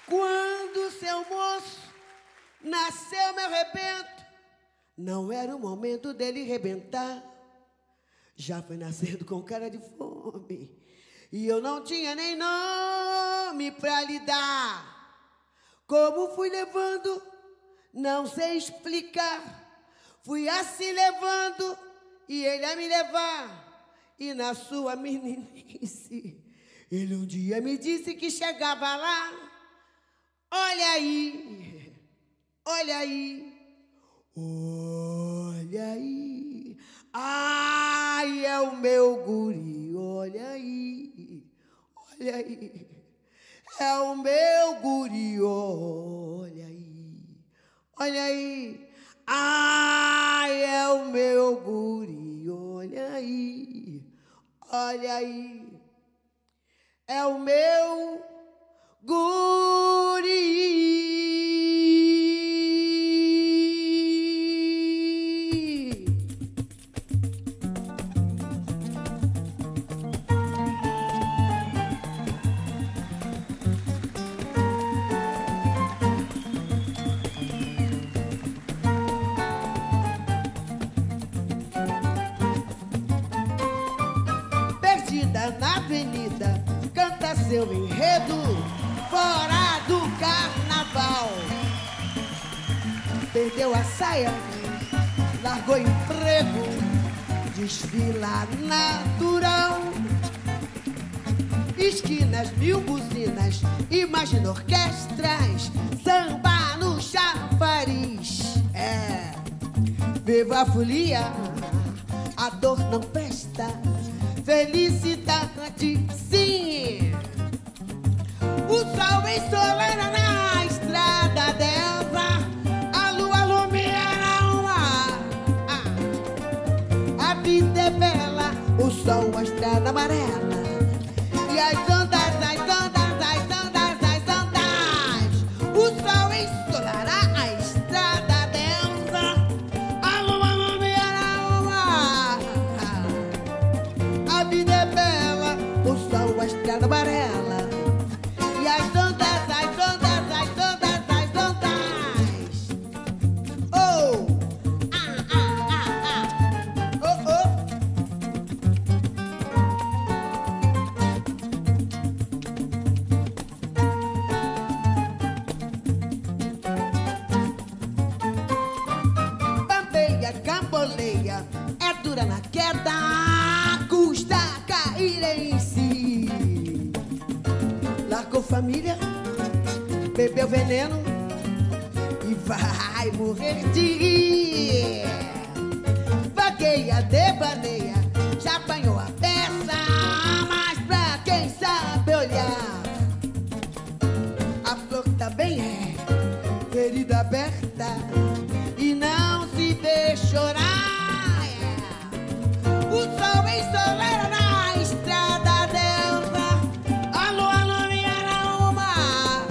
Quando seu moço nasceu meu rebento, não era o momento dele rebentar. Já foi nascendo com cara de fome e eu não tinha nem nome pra lhe dar. Como fui levando, não sei explicar. Fui assim levando e ele a me levar. E na sua meninice, ele um dia me disse que chegava lá. Olha aí, olha aí, olha aí. Ai, é o meu guri, olha aí, olha aí. É o meu guri, olha aí, olha aí. Ai, é o meu guri, olha aí, olha aí. É o meu guri. Perdida na avenida, canta seu enredo, fora do carnaval. Perdeu a saia, largou emprego, desfila natural. Esquinas, mil buzinas, imagina orquestras, samba no chafariz. É, viva a folia, a dor não festa, felicidade sim. O sol ensolena na estrada dela, a lua ilumina o mar. A vida é bela, o sol a estrada amarela. E as ondas, as ondas, as ondas, as ondas. O sol ensolará a estrada dela, a lua ilumina o mar. A vida é bela, o sol a estrada amarela. E as ondas, as ondas, as ondas, as ondas. Oh! Oh, oh! Bambeia, camboleia, é dura na queda, custa cair em si. Largou família, bebeu veneno e vai morrer de rir. Vagueia, devaneia, já apanhou a peça, mas pra quem sabe olhar, a flor também é ferida aberta e não se vê chorar. O sol ensolena na estrada dela, a lua ilumina o mar.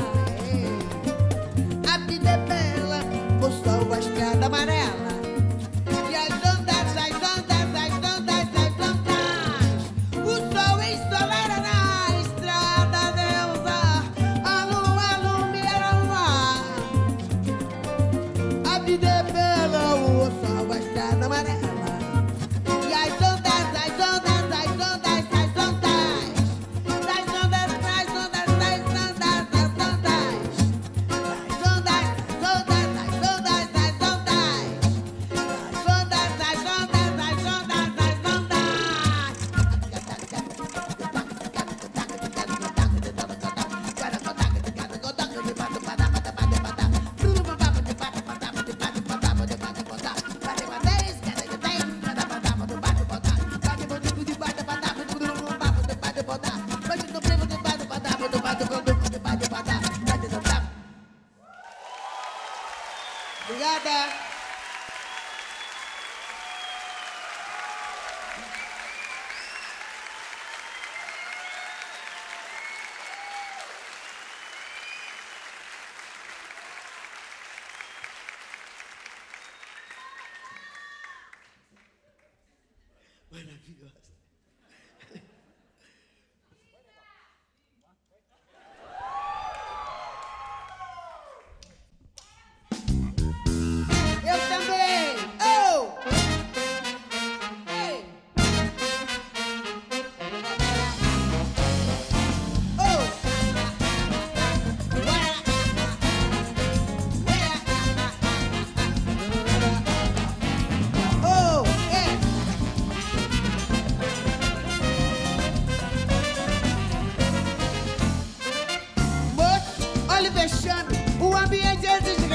A vida é bela, o sol a estrada amarela. E as ondas, as ondas, as ondas, as ondas. O sol ensolena na estrada dela, a lua ilumina o mar. A vida é bela, o sol a estrada amarela. E as ondas, as ondas, as ondas, as ondas. Das ondas, das ondas, das ondas, das ondas. Das ondas, das ondas, das ondas, das ondas. Das ondas, das ondas, das ondas, das Obrigada. Maravilhosa.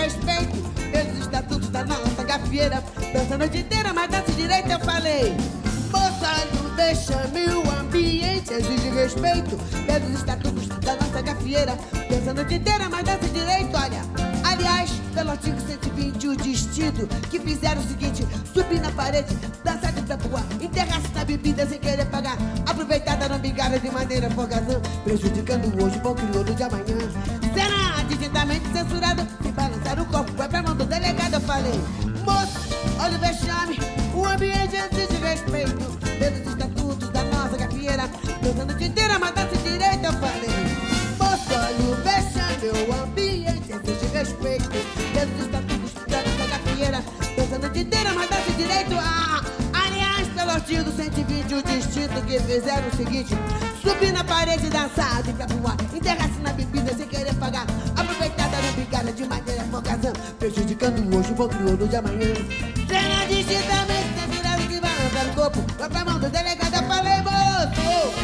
respeito pelos estatutos da nossa gafieira. Dança a noite inteira, mas dança direito, eu falei. Moça, não deixa meu ambiente, exige respeito pelos estatutos da nossa gafieira. Dança a noite inteira, mas dança direito, olha. Aliás, pelo artigo 120, o destino que fizeram o seguinte: subir na parede, dançar de pra voar, enterrar-se na bebida sem querer pagar, aproveitada na bigada de maneira folgazão, prejudicando hoje o bom crioulo de amanhã. Será digitamente censurado, se balançar o corpo vai pra mão do delegado, eu falei. Moço, olha o vexame, o ambiente exige respeito pelos estatutos da nossa gafieira. Dançando a noite inteira, mas dança direito, eu falei. Moço, olha o vexame, o ambiente exige respeito pelos estatutos da nossa gafieira. Dançando a noite inteira, mas dança direito. Aliás, pelo artigo 120, o distinto que fizeram o seguinte: subir na parede, dançar de pra voar, enterrar-se na bebida sem querer pagar, aproveitada na brigada de maneira folgazão, prejudicando hoje o bom crioulo de amanhã. Cena distintamente censurada que balança no corpo, vai pra mão do delegado, eu falei, moço.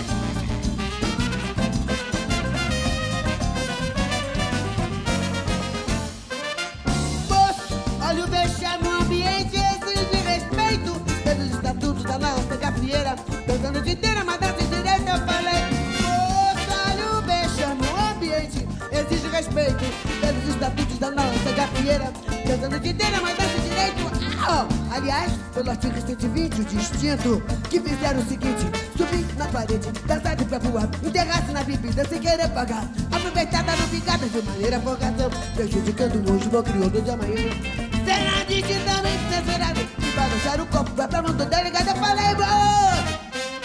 Olha o vexame, o ambiente exige respeito pelos estatutos da nossa gafieira. Dançando a noite inteira, mas dança direito, eu falei. Moça, olha o vexame, o ambiente exige respeito pelos estatutos da nossa gafieira. Dançando a noite inteira, mas dança direito. Aliás, pelo artigo 120, o distinto que fizeram o seguinte: subir na parede, dançar de pra voar, enterrar-se na bebida sem querer pagar, aproveitada no picada de maneira folgazão, prejudicando hoje o bom crioulo de amanhã. Será digitamente censurado, se balançar o copo vai pra mão do delegado, eu falei, moço.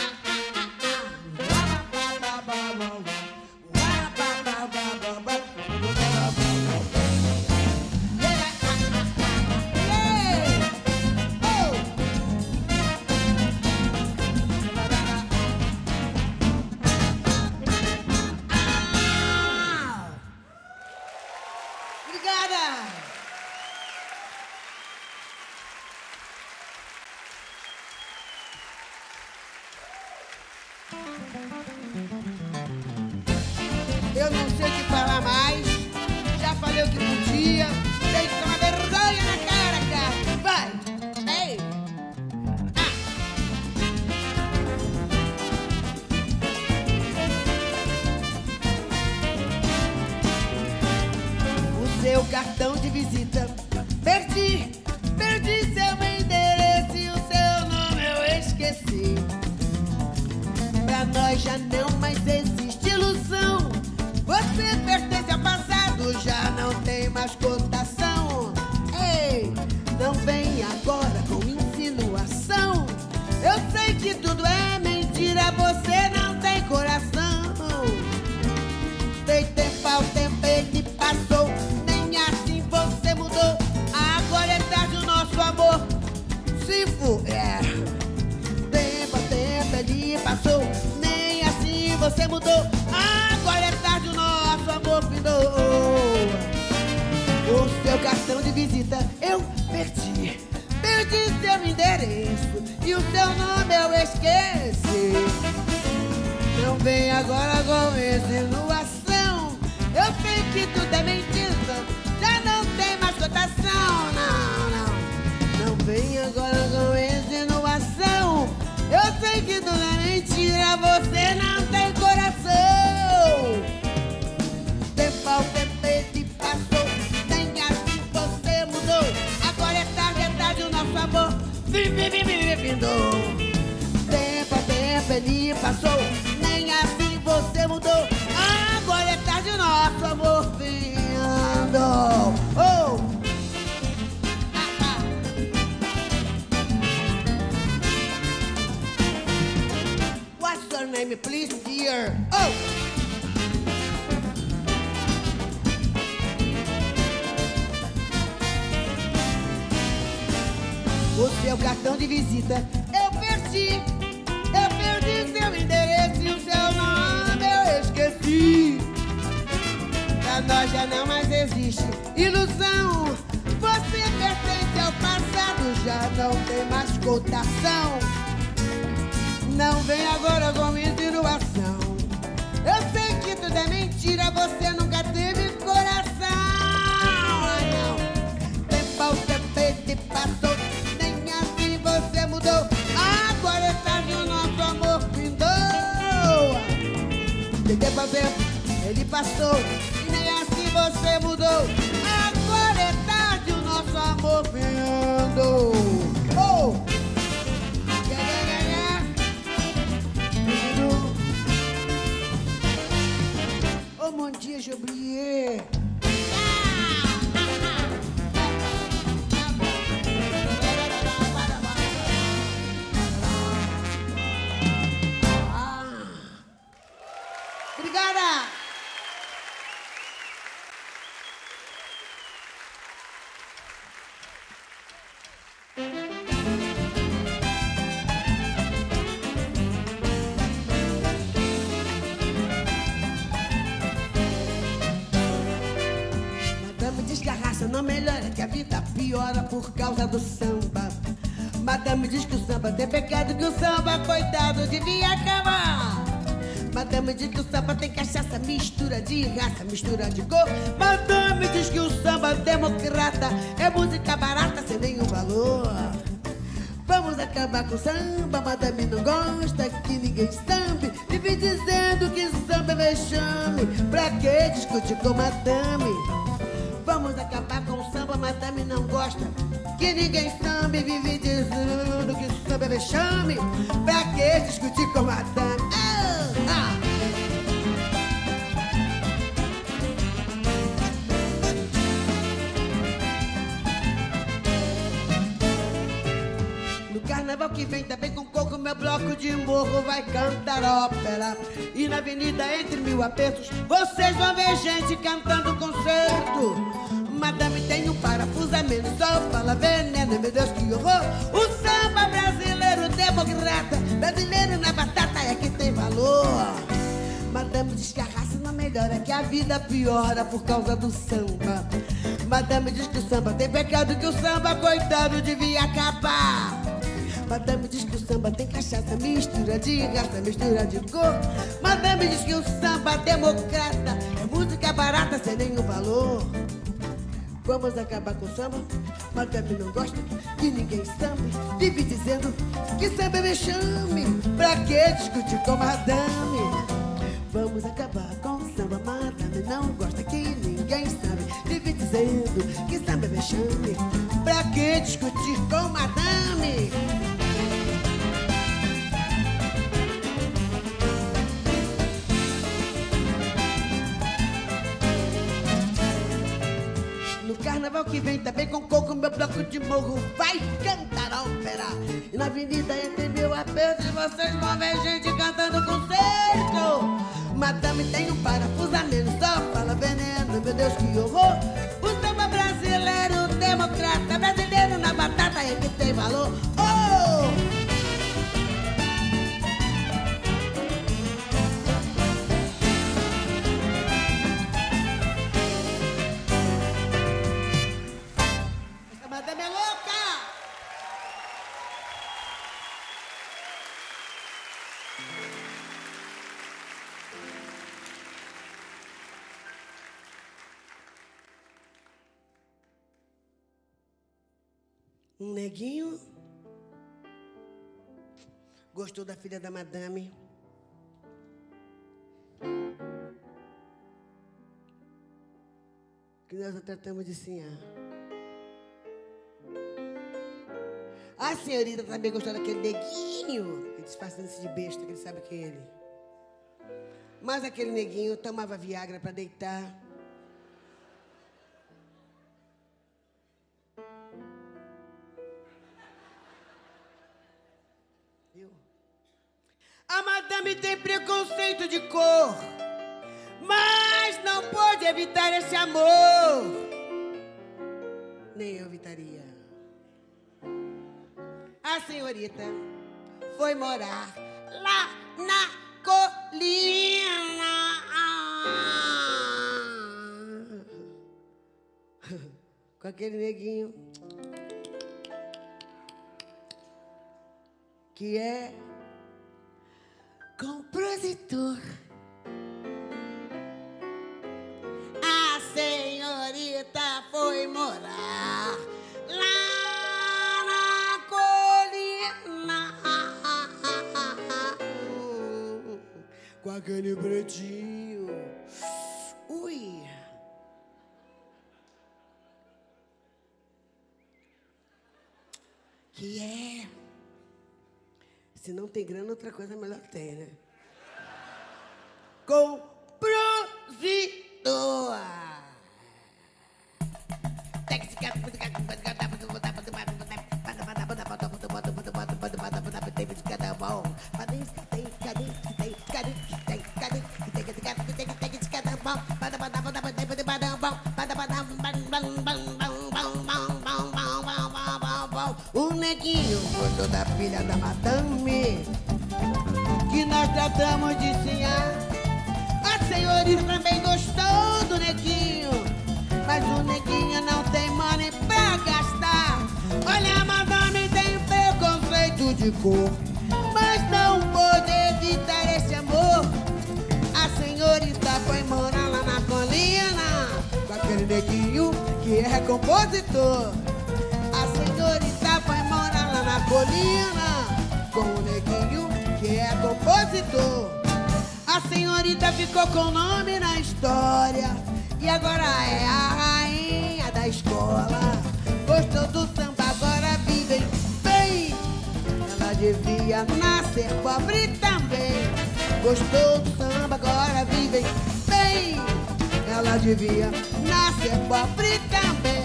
Eu não sei o que falar mais. Já falei o que podia. Tem que tomar vergonha na cara, cara. Vai! Ei! O seu cartão de visita perdi seu endereço e o seu nome eu esqueci. Pra nós já não mais existe ilusão. Você pertence ao passado, já não tem mais cotação. Ei, não vem agora com insinuação. Eu sei que tudo é mentira, você não tem coração. Tem tempo ao tempo, ele passou, nem assim você mudou. Agora é tarde o nosso amor se for. Tempo ao tempo, ele passou, nem assim você mudou. Agora é tarde, o nosso amor findou. O seu cartão de visita eu perdi seu endereço e o seu nome eu esqueci. Não vem agora com insinuação. Eu sei que tudo é mentira, já não tem mais cotação. Não vem agora com insinuação. Eu sei que tudo é mentira, você não tem coração. Tempo ao tempo ele passou, nem assim você mudou. Agora é tarde o nosso amor findou. Tempo ao tempo ele passou, nem assim você mudou. Agora é tarde o nosso amor findou. Oh! What's your name, please, dear? Oh! O seu cartão de visita eu perdi seu endereço e o seu nome eu esqueci. Pra nós já não mais existe ilusão. Você pertence ao passado, já não tem mais cotação. Não vem agora com insinuação. Eu sei que tudo é mentira, você nunca teve coração. Não. tentei fazer, ele passou. E nem assim você mudou. Agora é tarde, o nosso amor vendo. Oh! Oh, mon Dieu, j'ai oublié. Obrigada! Madame diz que a raça não melhora, que a vida piora por causa do samba. Madame diz que o samba tem pecado, que o samba, coitado, devia acabar. Madame diz que o samba tem cachaça, mistura de raça, mistura de cor. Madame diz que o samba democrata é música barata sem nenhum valor. Vamos acabar com o samba, madame não gosta que ninguém sambe. Vive dizendo que samba é vexame, pra que discutir com madame? Vamos acabar com o samba, madame não gosta que ninguém sambe. Vive dizendo que samba é vexame, pra que discutir com madame? Carnaval que vem também com coco, meu bloco de morro vai cantar ópera. E na avenida entre mil apertos, vocês vão ver gente cantando concerto. Madame tem um parafuso a menos, só fala veneno, meu Deus que horror. O samba brasileiro democrata, brasileiro na batata é que tem valor. Madame diz que a raça não melhora, que a vida piora por causa do samba. Madame diz que o samba tem pecado, que o samba, coitado, devia acabar. Madame diz que o samba tem cachaça, mistura de raça, mistura de cor. Madame diz que o samba democrata é música barata sem nenhum valor. Vamos acabar com o samba? Madame não gosta que ninguém sambe. Vive dizendo que samba é vexame, pra que discutir com madame? Vamos acabar com o samba, madame não gosta que ninguém sabe. Vive dizendo que samba é vexame, pra que discutir com madame? No carnaval que vem também com coco, meu bloco de morro vai cantar ópera. E na avenida entre mil apertos, vocês vão ver gente cantando concerto. Madame tem um parafuso a menos, só fala veneno, meu Deus que horror. O samba brasileiro democrata, brasileiro na batata é que tem valor. Oh! Essa madame é louca! Um neguinho gostou da filha da madame. Que nós a tratamos de sinhá. A senhorita também gostou daquele neguinho, que disfarçando-se de besta, que ele sabe que é ele. Mas aquele neguinho tomava Viagra para deitar. A madame tem preconceito de cor, mas não pode evitar esse amor. Nem eu evitaria. A senhorita foi morar lá na colina. Com aquele neguinho que é compositor. A senhorita foi morar lá na colina com aquele pretinho. Ui. Que é. Se não tem grana, outra coisa melhor tem, né? Compositor. O neguinho gostou da filha da madame, que nós tratamos de senhar. A senhorita também gostou do neguinho, mas o neguinho não tem money pra gastar. Olha, a madame tem preconceito de cor, mas não pôde evitar esse amor. A senhorita foi morar lá na colina com aquele neguinho que é compositor. A senhorita foi morar lá na colina com o neguinho que é compositor. A senhorita ficou com nome na história e agora é a rainha da escola. Gostou do samba, agora vivem bem. Ela devia nascer pobre também. Gostou do samba, agora vivem bem. Ela devia nascer pobre também.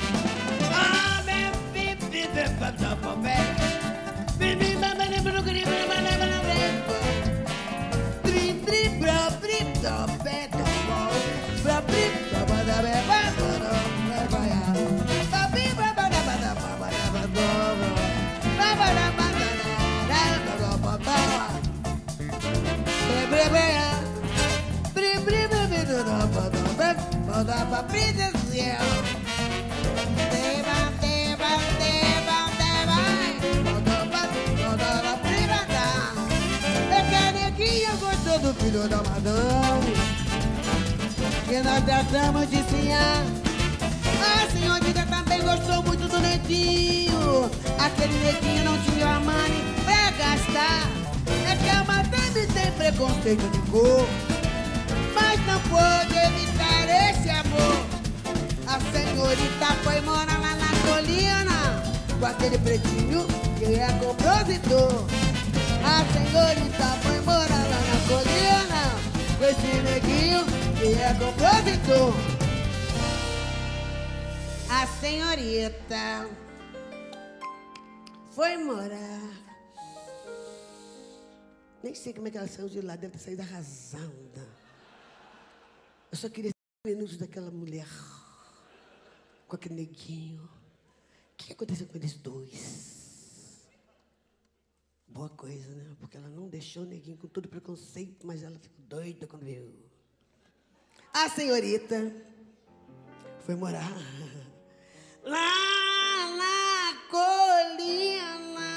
Do filho da madame, que nós tratamos de ensinar. A senhorita também gostou muito do neguinho. Aquele neguinho não tinha money pra gastar. É que a madame tem preconceito de cor, mas não pôde evitar esse amor. A senhorita foi morar lá na colina com aquele pretinho que é compositor. A senhorita foi morar lá na colina com esse neguinho que é compositor. A senhorita foi morar. Nem sei como é que ela saiu de lá, deve ter saído arrasada. Eu só queria 5 minutos daquela mulher com aquele neguinho. O que aconteceu com eles dois? Boa coisa, né? Porque ela não deixou o neguinho com todo preconceito, mas ela ficou doida quando viu. A senhorita foi morar lá na colina.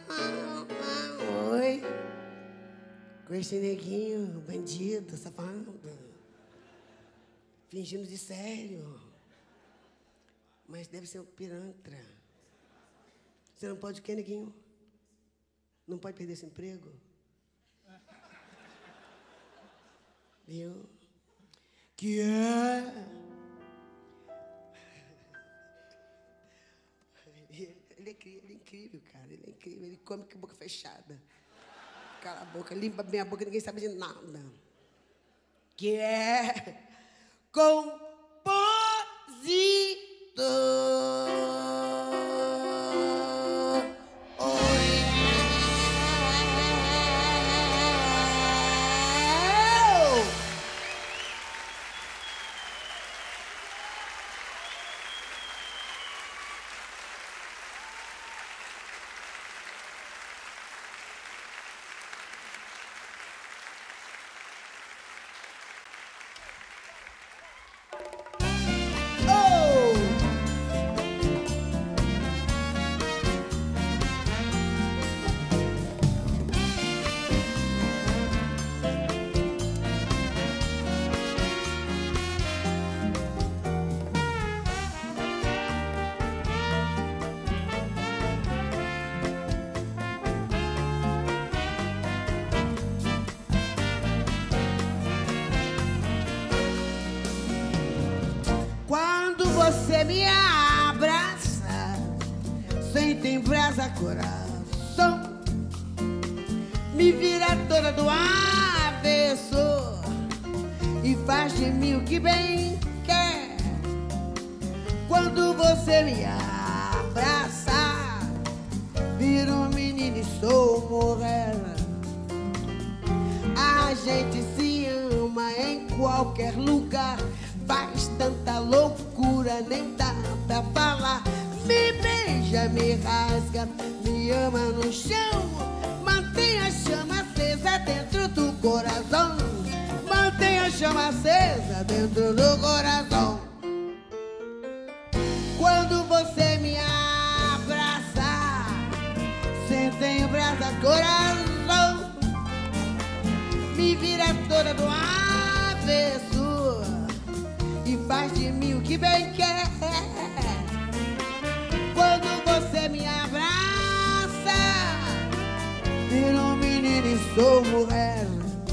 Oi. Com esse neguinho, bandido, safado. Fingindo de sério. Mas deve ser um pirantra. Você não pode o quê, neguinho? Não pode perder esse emprego? Viu? Que é? Ele é incrível, cara. Ele é incrível. Ele come com a boca fechada. Cala a boca, limpa bem a boca, ninguém sabe de nada. Que é compositor. você me abraça, sente em brasa coração, me vira toda do avesso e faz de mim o que bem quer. Quando você me abraça, viro um menino e sou mulher. A gente se ama em qualquer lugar, faz tanta loucura, nem dá pra falar. Me beija, me rasga, me ama no chão, mantém a chama acesa dentro do coração, mantém a chama acesa dentro do coração. Quando você me abraça, sente em brasa coração, me vira toda do avesso e faz de mim o que bem quer. Quando você me abraça, viro um menino e sou mulher.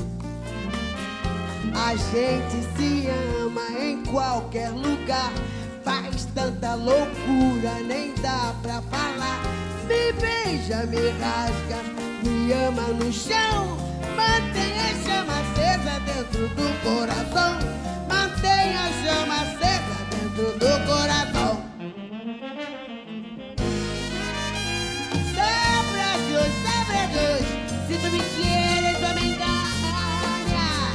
A gente se ama em qualquer lugar, faz tanta loucura, nem dá pra falar. Me beija, me rasga, me ama no chão, mantém a chama acesa dentro do coração, mantém a chama acesa dentro do coração. Sabe Deus, se tu me quieres, tu me engañas.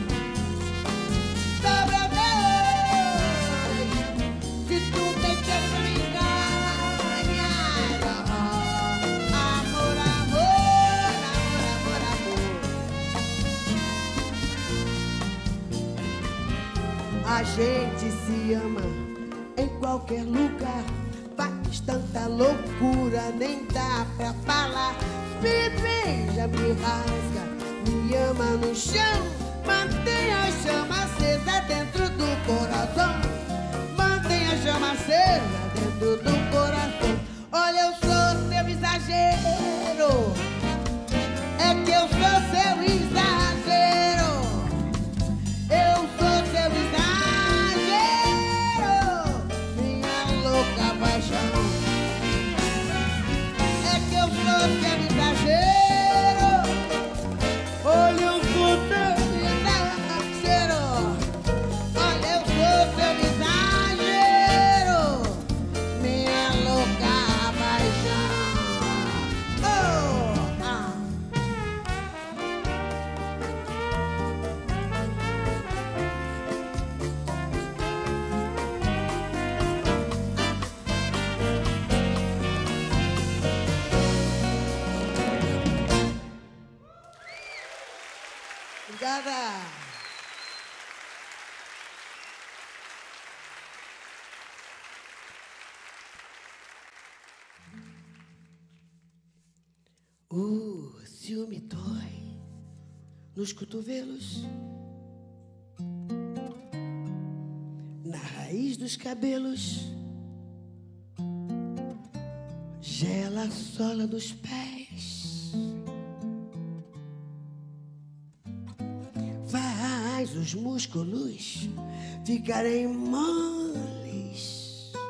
Sabe Deus, se tu me quieres, tu me engañas. Amor, amor, amor, amor, amor. A gente se ama em qualquer lugar, faz tanta loucura, nem dá pra falar. Me beija, me rasga, me ama no chão, mantém a chama acesa dentro do coração, mantém a chama acesa dentro do coração. Olha, eu sou seu exagero, é que eu sou seu exagero, eu sou seu exagero, minha louca paixão. É que eu sou seu exagero, olha, eu sou seu exagero, olha, eu sou seu exagero, minha louca paixão. Oh, ah. Obrigada. O ciúme dói nos cotovelos, na raiz dos cabelos, gela a sola dos pés, faz os músculos ficarem moles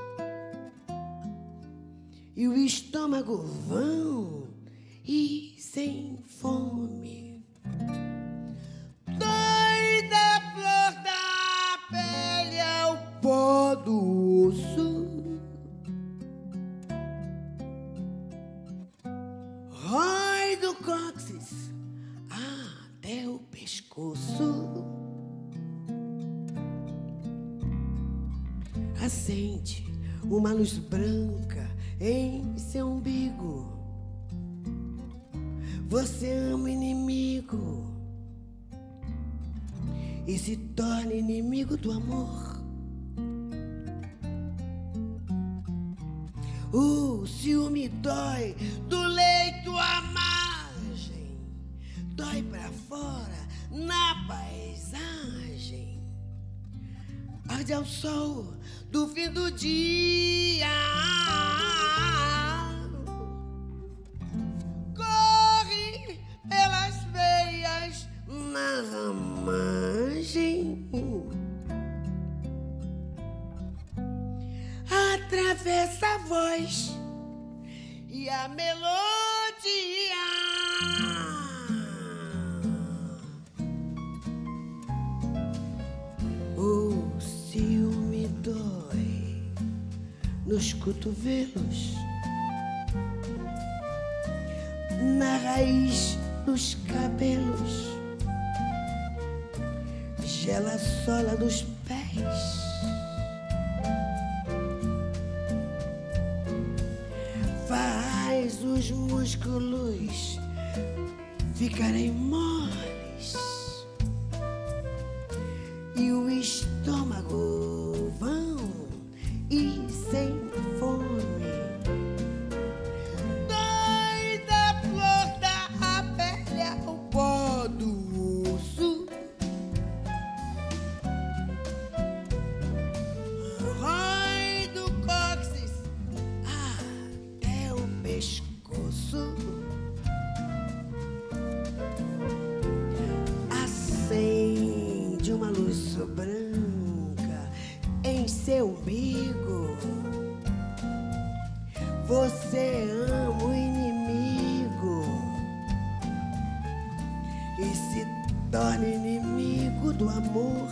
e o estômago vão e sem fome. Dói da flor da pele ao pó do osso, rói do cóccix até o pescoço, acende uma luz branca em seu umbigo. Você ama o inimigo e se torna inimigo do amor. O ciúme dói do leito à margem, dói pra fora na paisagem, arde ao sol do fim do dia, corre pelas veias na ramagem, atravessa a voz e a melodia. O ciúme dói nos cotovelos, na raiz dos cabelos, gela a sola dos pés, faz os músculos ficarem moles e o estômago vão e sem fome. Dói da flor da pele ao pó do osso, rói do cóccix até o pescoço. Acende uma luz branca em seu umbigo. Você ama o inimigo e se torna inimigo do amor.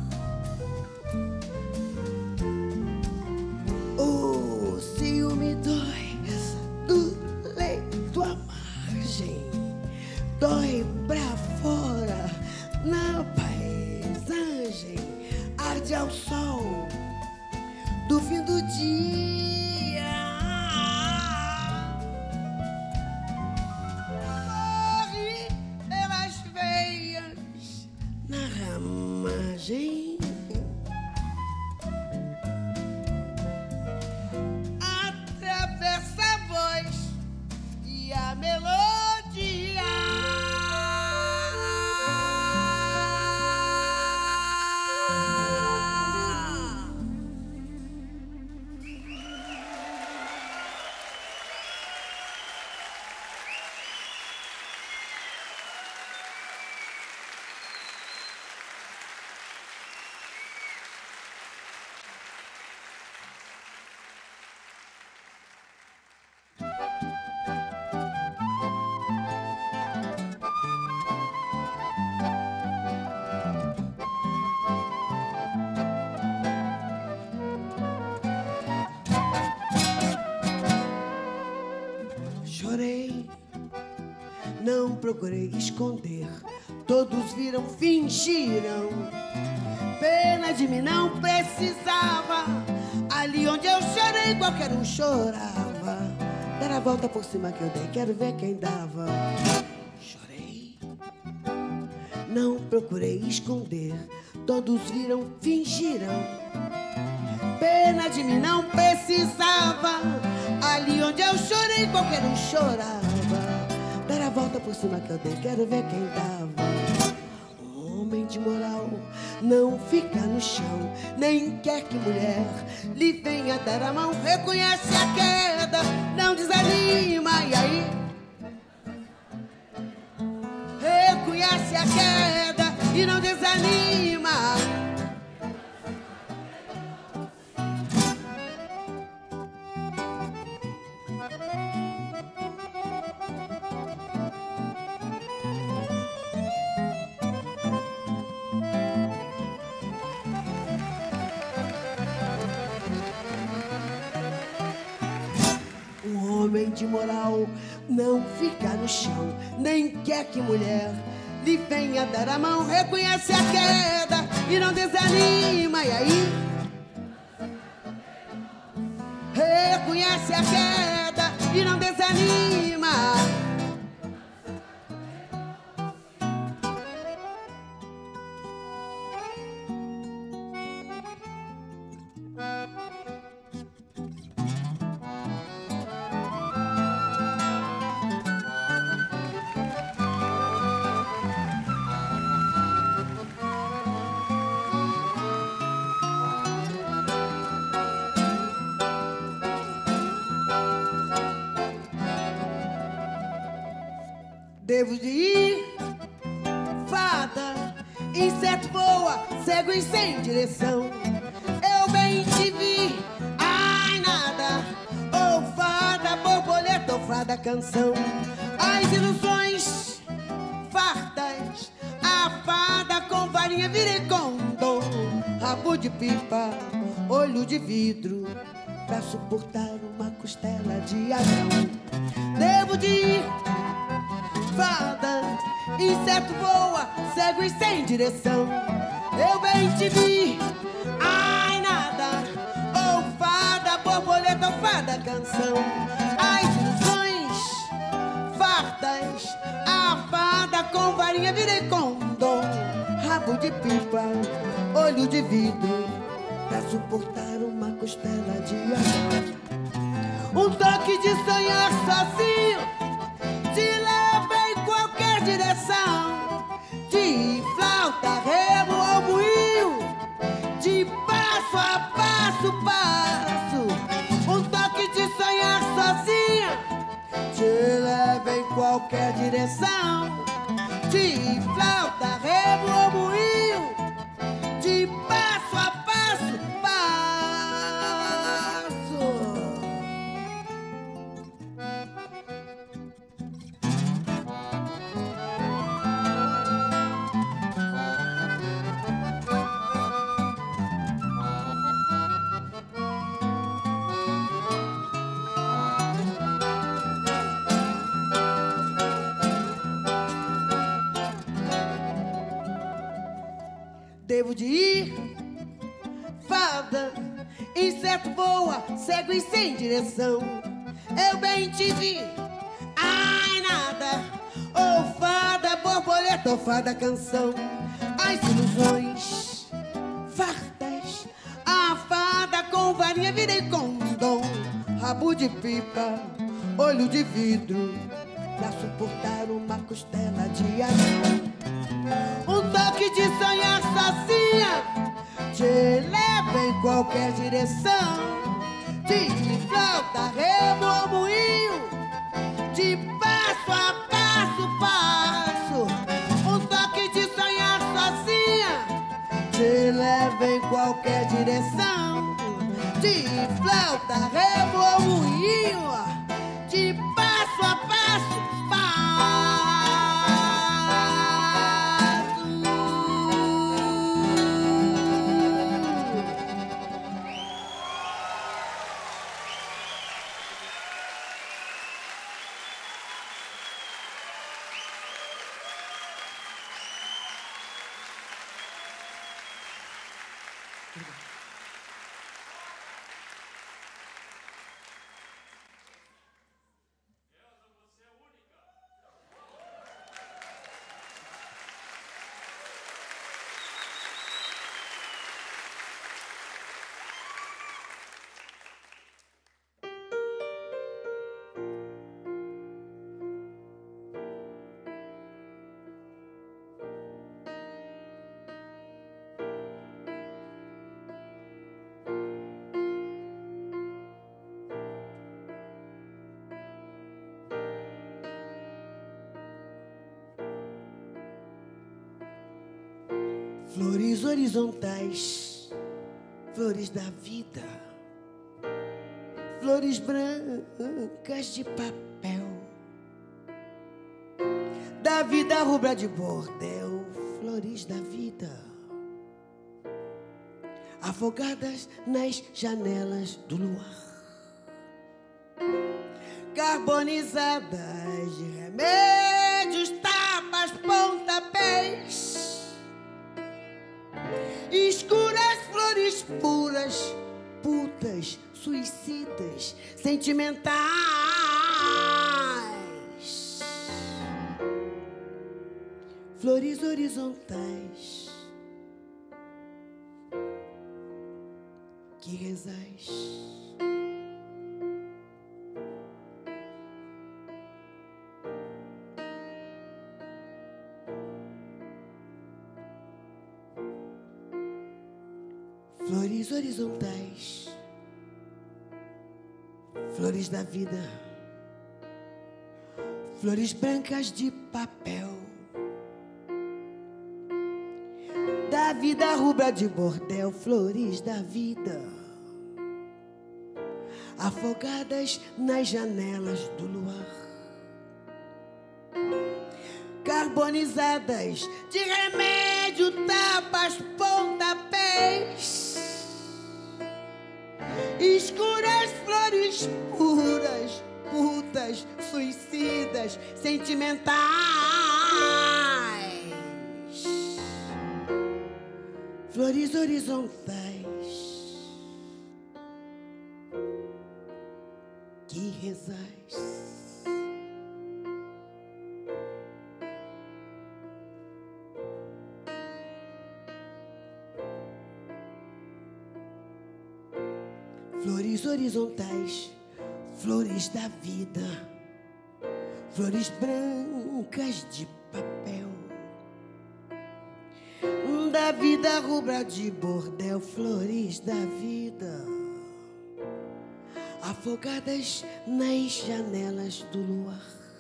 O ciúme dói do leito à margem, dói pra fora na paisagem, arde ao sol do fim do dia. Corre pelas veias na ramagem, atravessa a voz e a melodia. Chorei, não procurei esconder, todos viram, fingiram. Pena de mim não precisava, ali onde eu chorei qualquer um chorava. Dar a volta por cima que eu dei, quero ver quem dava. Chorei, não procurei esconder, todos viram, fingiram. Pena de mim não precisava, ali onde eu chorei qualquer um chorava. Dar a volta por cima que eu dei, quero ver quem dava. Um homem de moral não fica no chão, nem quer que mulher lhe venha dar a mão. Reconhece a queda, não desanima, e aí? Reconhece a queda e não desanima. Homem de moral não fica no chão, nem quer que mulher lhe venha dar a mão. Reconhece a queda e não desanima, e aí? Reconhece a queda e não desanima. Devo de ir, fada, inseto voa, cego e sem direção. Eu bem te vi, ai nada, borboleta ou fada canção. As ilusões fartas, a fada com varinha virei condom. Rabo de pipa, olho de vidro, pra suportar uma costela de anão. Devo de ir, fada, inseto voa, cego e sem direção. Eu bem te vi, ai nada, ou fada, borboleta ou fada canção. As ilusões fartas, a fada com varinha virei condom. Rabo de pipa, olho de vidro, pra suportar uma costela de anão. Um toque de sonhar sozinho te leva em qualquer direção. De flauta, remo ou moinho, de passo a passo, passo. Um toque de sonhar sozinho te leva em qualquer direção. De flauta, remo ou moinho, de passo a passo, passo. Devo de ir, fada, inseto voa, cego e sem direção. Eu bem te vi, ai nada, ou fada, borboleta ou fada canção. As ilusões fartas, a fada com varinha virei condom. Rabo de pipa, olho de vidro, pra suportar uma costela de anão. Um toque de sonhar sozinha te leva em qualquer direção. De flauta, remo ou moinho, de passo a passo, passo. Um toque de sonhar sozinha te leva em qualquer direção. De flauta, remo ou moinho, de passo a passo, passo. Flores horizontais, flores da vida, flores brancas de papel, da vida rubra de bordel, flores da vida, afogadas nas janelas do luar, carbonizadas de remédios, tapas, pontapés. Escuras flores puras, putas, suicidas, sentimentais. Flores horizontais que rezais. Flores horizontais, flores da vida, flores brancas de papel, da vida rubra de bordel, flores da vida, afogadas nas janelas do luar, carbonizadas de remédio, tapas, pontapés, escuras flores puras, putas, suicidas, sentimentais, flores horizontais que rezais. Flores horizontais, flores da vida, flores brancas de papel, da vida rubra de bordel, flores da vida, afogadas nas janelas do luar,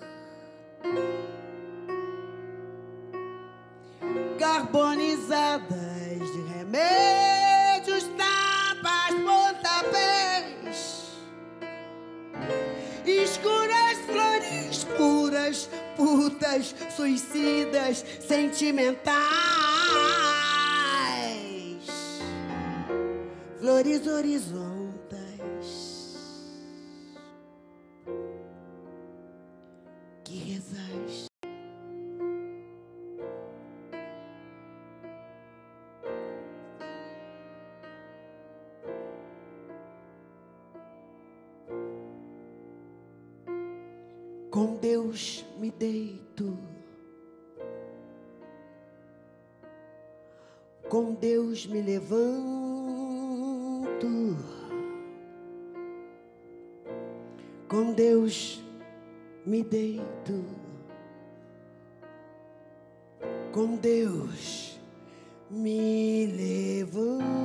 carbonizadas de remédios, tapas, pontapés, escuras flores puras, putas, suicidas, sentimentais, flores horizontais que rezais. Com Deus me deito, com Deus me levanto, com Deus me deito, com Deus me levanto.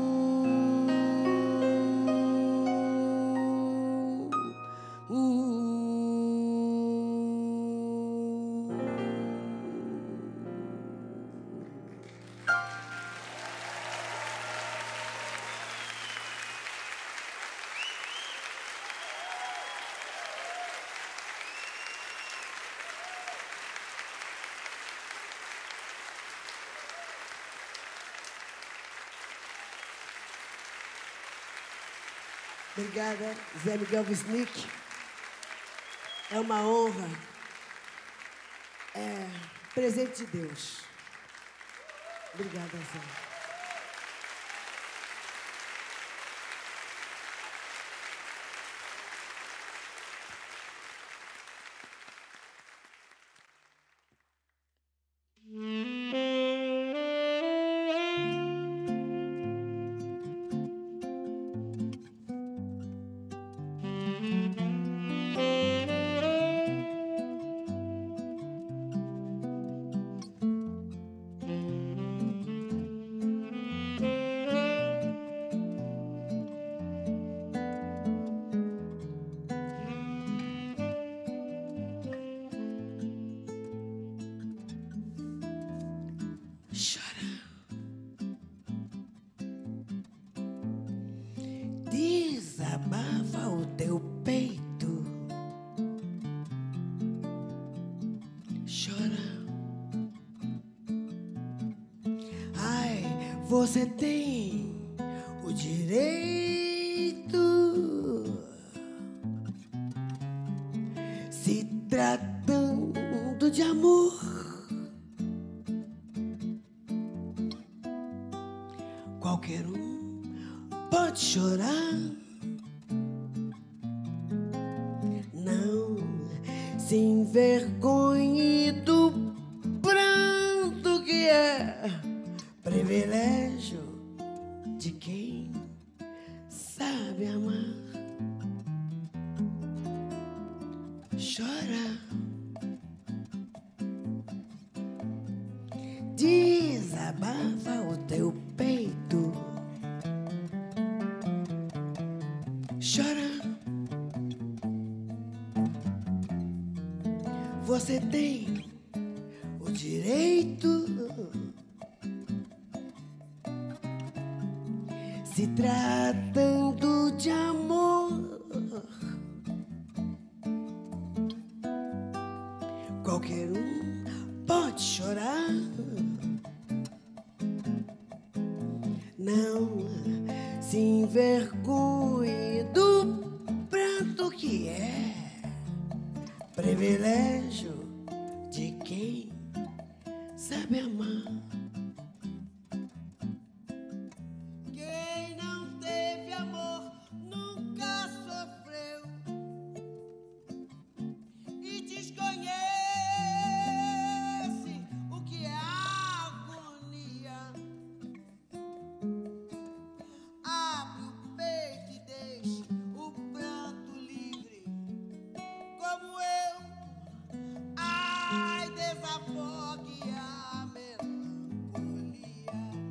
Obrigada, Zé Miguel Wisnik. É uma honra. É presente de Deus. Obrigada, Zé. Chora. Desabafa o teu peito. Chora. Ai, você tem o direito. Se tratando de amor, qualquer um pode chorar. Não se envergonhe do pranto que é privilégio de quem sabe amar. Chora. Desabafa o teu peito. Chora. Você tem o direito. Se tratando de amor, qualquer um pode chorar. Não se envergonhe do pranto que é privilégio de quem sabe amar. Quem não teve amor nunca sofreu e desconhece o que é agonia. Abre o peito e deixe o pranto livre, como eu. Ai, desafogue a melancolia.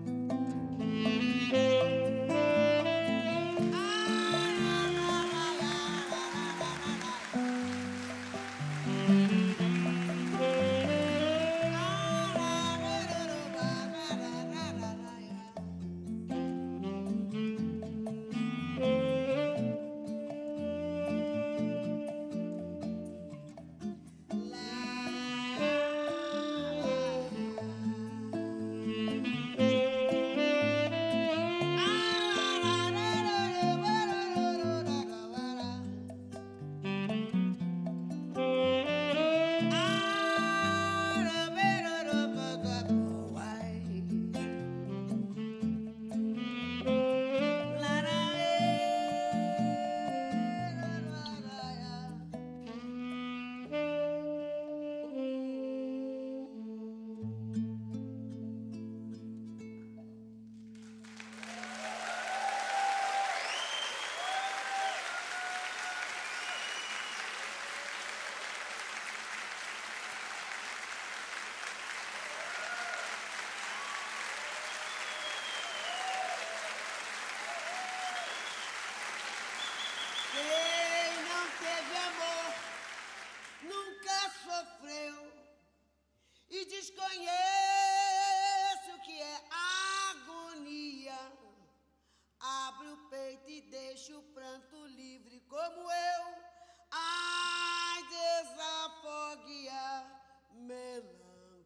Quem não teve amor nunca sofreu e desconhece o que é agonia. Abre o peito e deixa o pranto livre, como eu. Ai, desafogue a melancolia.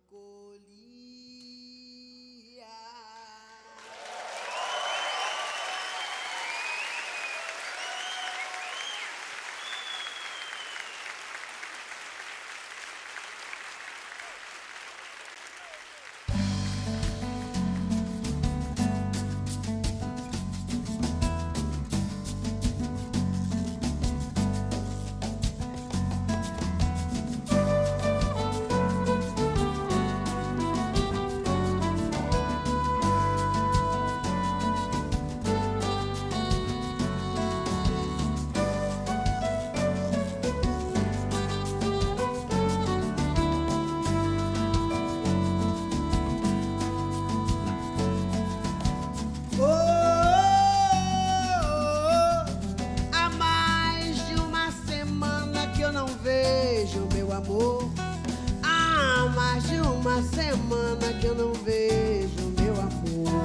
Há mais de uma semana que eu não vejo meu amor.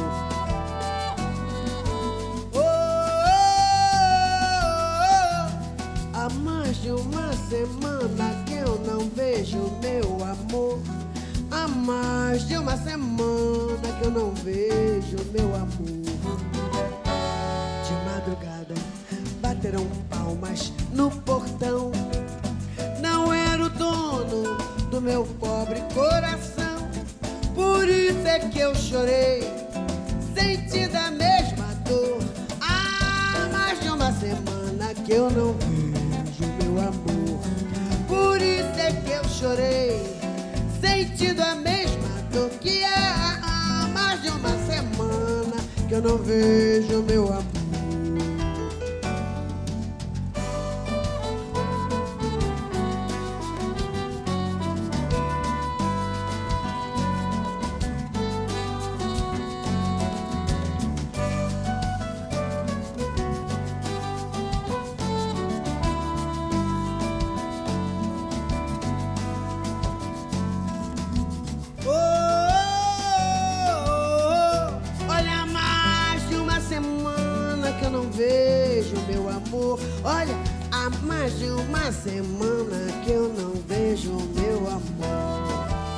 Há mais de uma semana que eu não vejo meu amor. Há mais de uma semana que eu não vejo meu amor. De madrugada bateram palmas no portão. Não era o dono do meu pobre coração. Por isso é que eu chorei, sentindo a mesma dor. Há mais de uma semana que eu não vejo meu amor. Por isso é que eu chorei, sentindo a mesma dor. Que há mais de uma semana que eu não vejo meu amor. Olha, mais de uma semana que eu não vejo meu amor.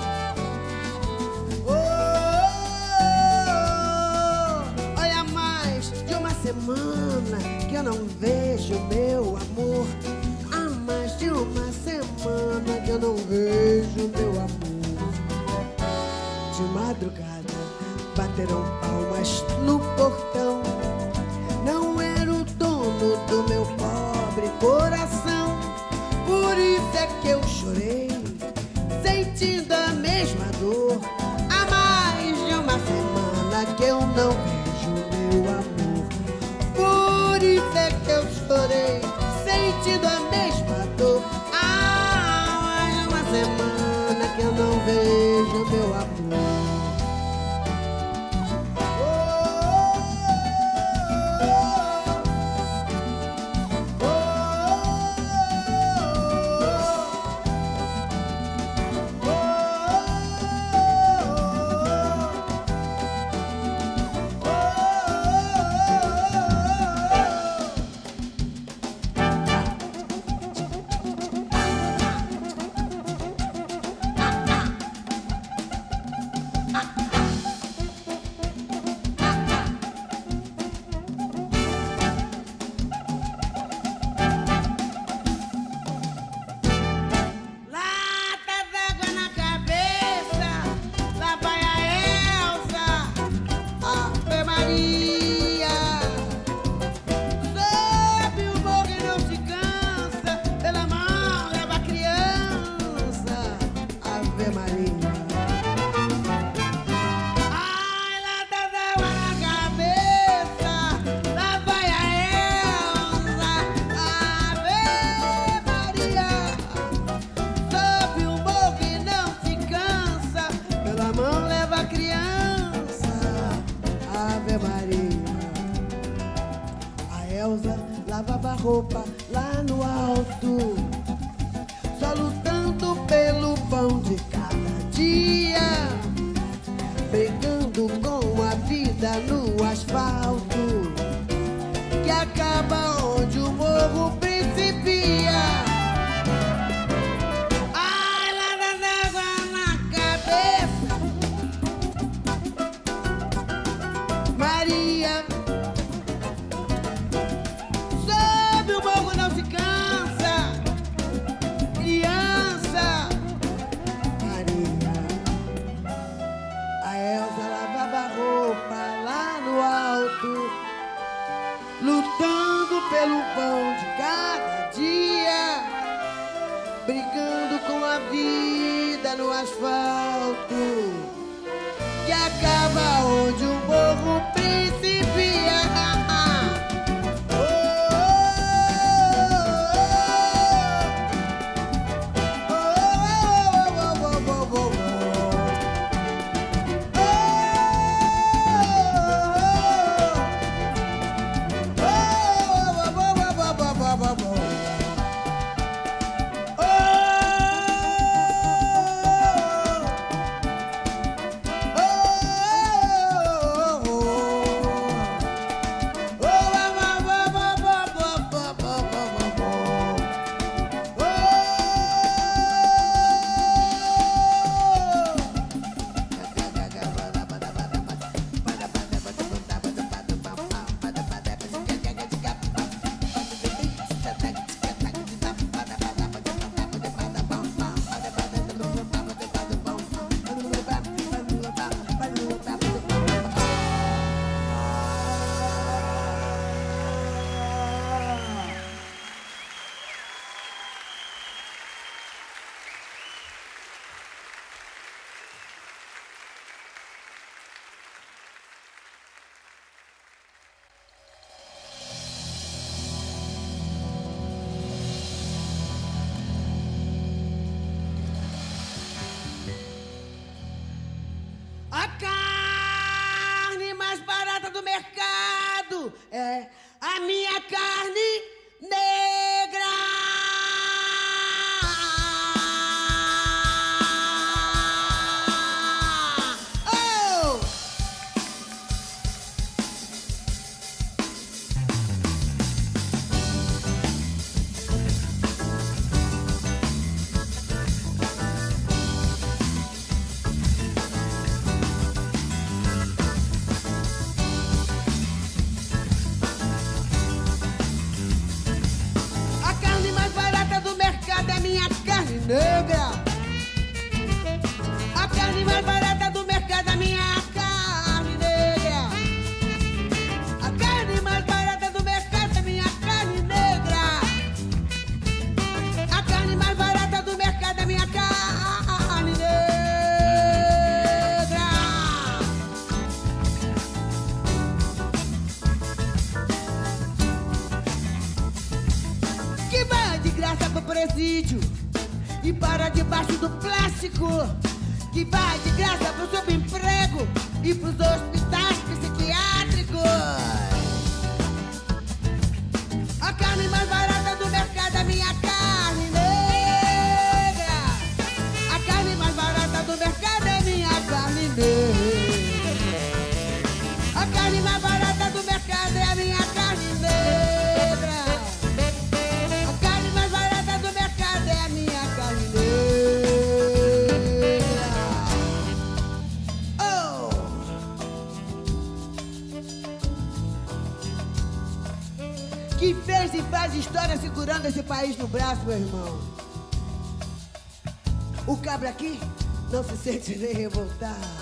Olha, mais de uma semana que eu não vejo meu amor. Há mais de uma semana que eu não vejo meu amor. De madrugada bateram palmas no portão. Não era o dono do meu pobre coração. Por isso é que eu chorei, sentindo a mesma dor. Há mais de uma semana que eu não vejo meu amor. Por isso é que eu chorei, sentindo a mesma dor. Há mais de uma semana que eu não vejo meu amor. Lavava roupa lá no alto, só lutando pelo pão de cada dia, brigando com a vida no asfalto, que acaba onde o morro principia. Ai, lata d'água na cabeça, Maria. Lutando pelo pão de cada dia, brigando com a vida no asfalto, que acaba onde o morro principia. A carne mais barata do mercado é a minha carne negra. Oh! presídio e para debaixo do plástico, que vai de graça pro subemprego e pros hospitais psiquiátricos. A carne mais barata do mercado é minha carne negra. A carne mais barata do mercado é minha carne negra. A carne mais barata do mercado é a minha carne negra. A carne mais barata do mercado é a minha carne negra. Oh! Que fez e faz história segurando esse país no braço, meu irmão. O cabra aqui não se sente nem revoltado,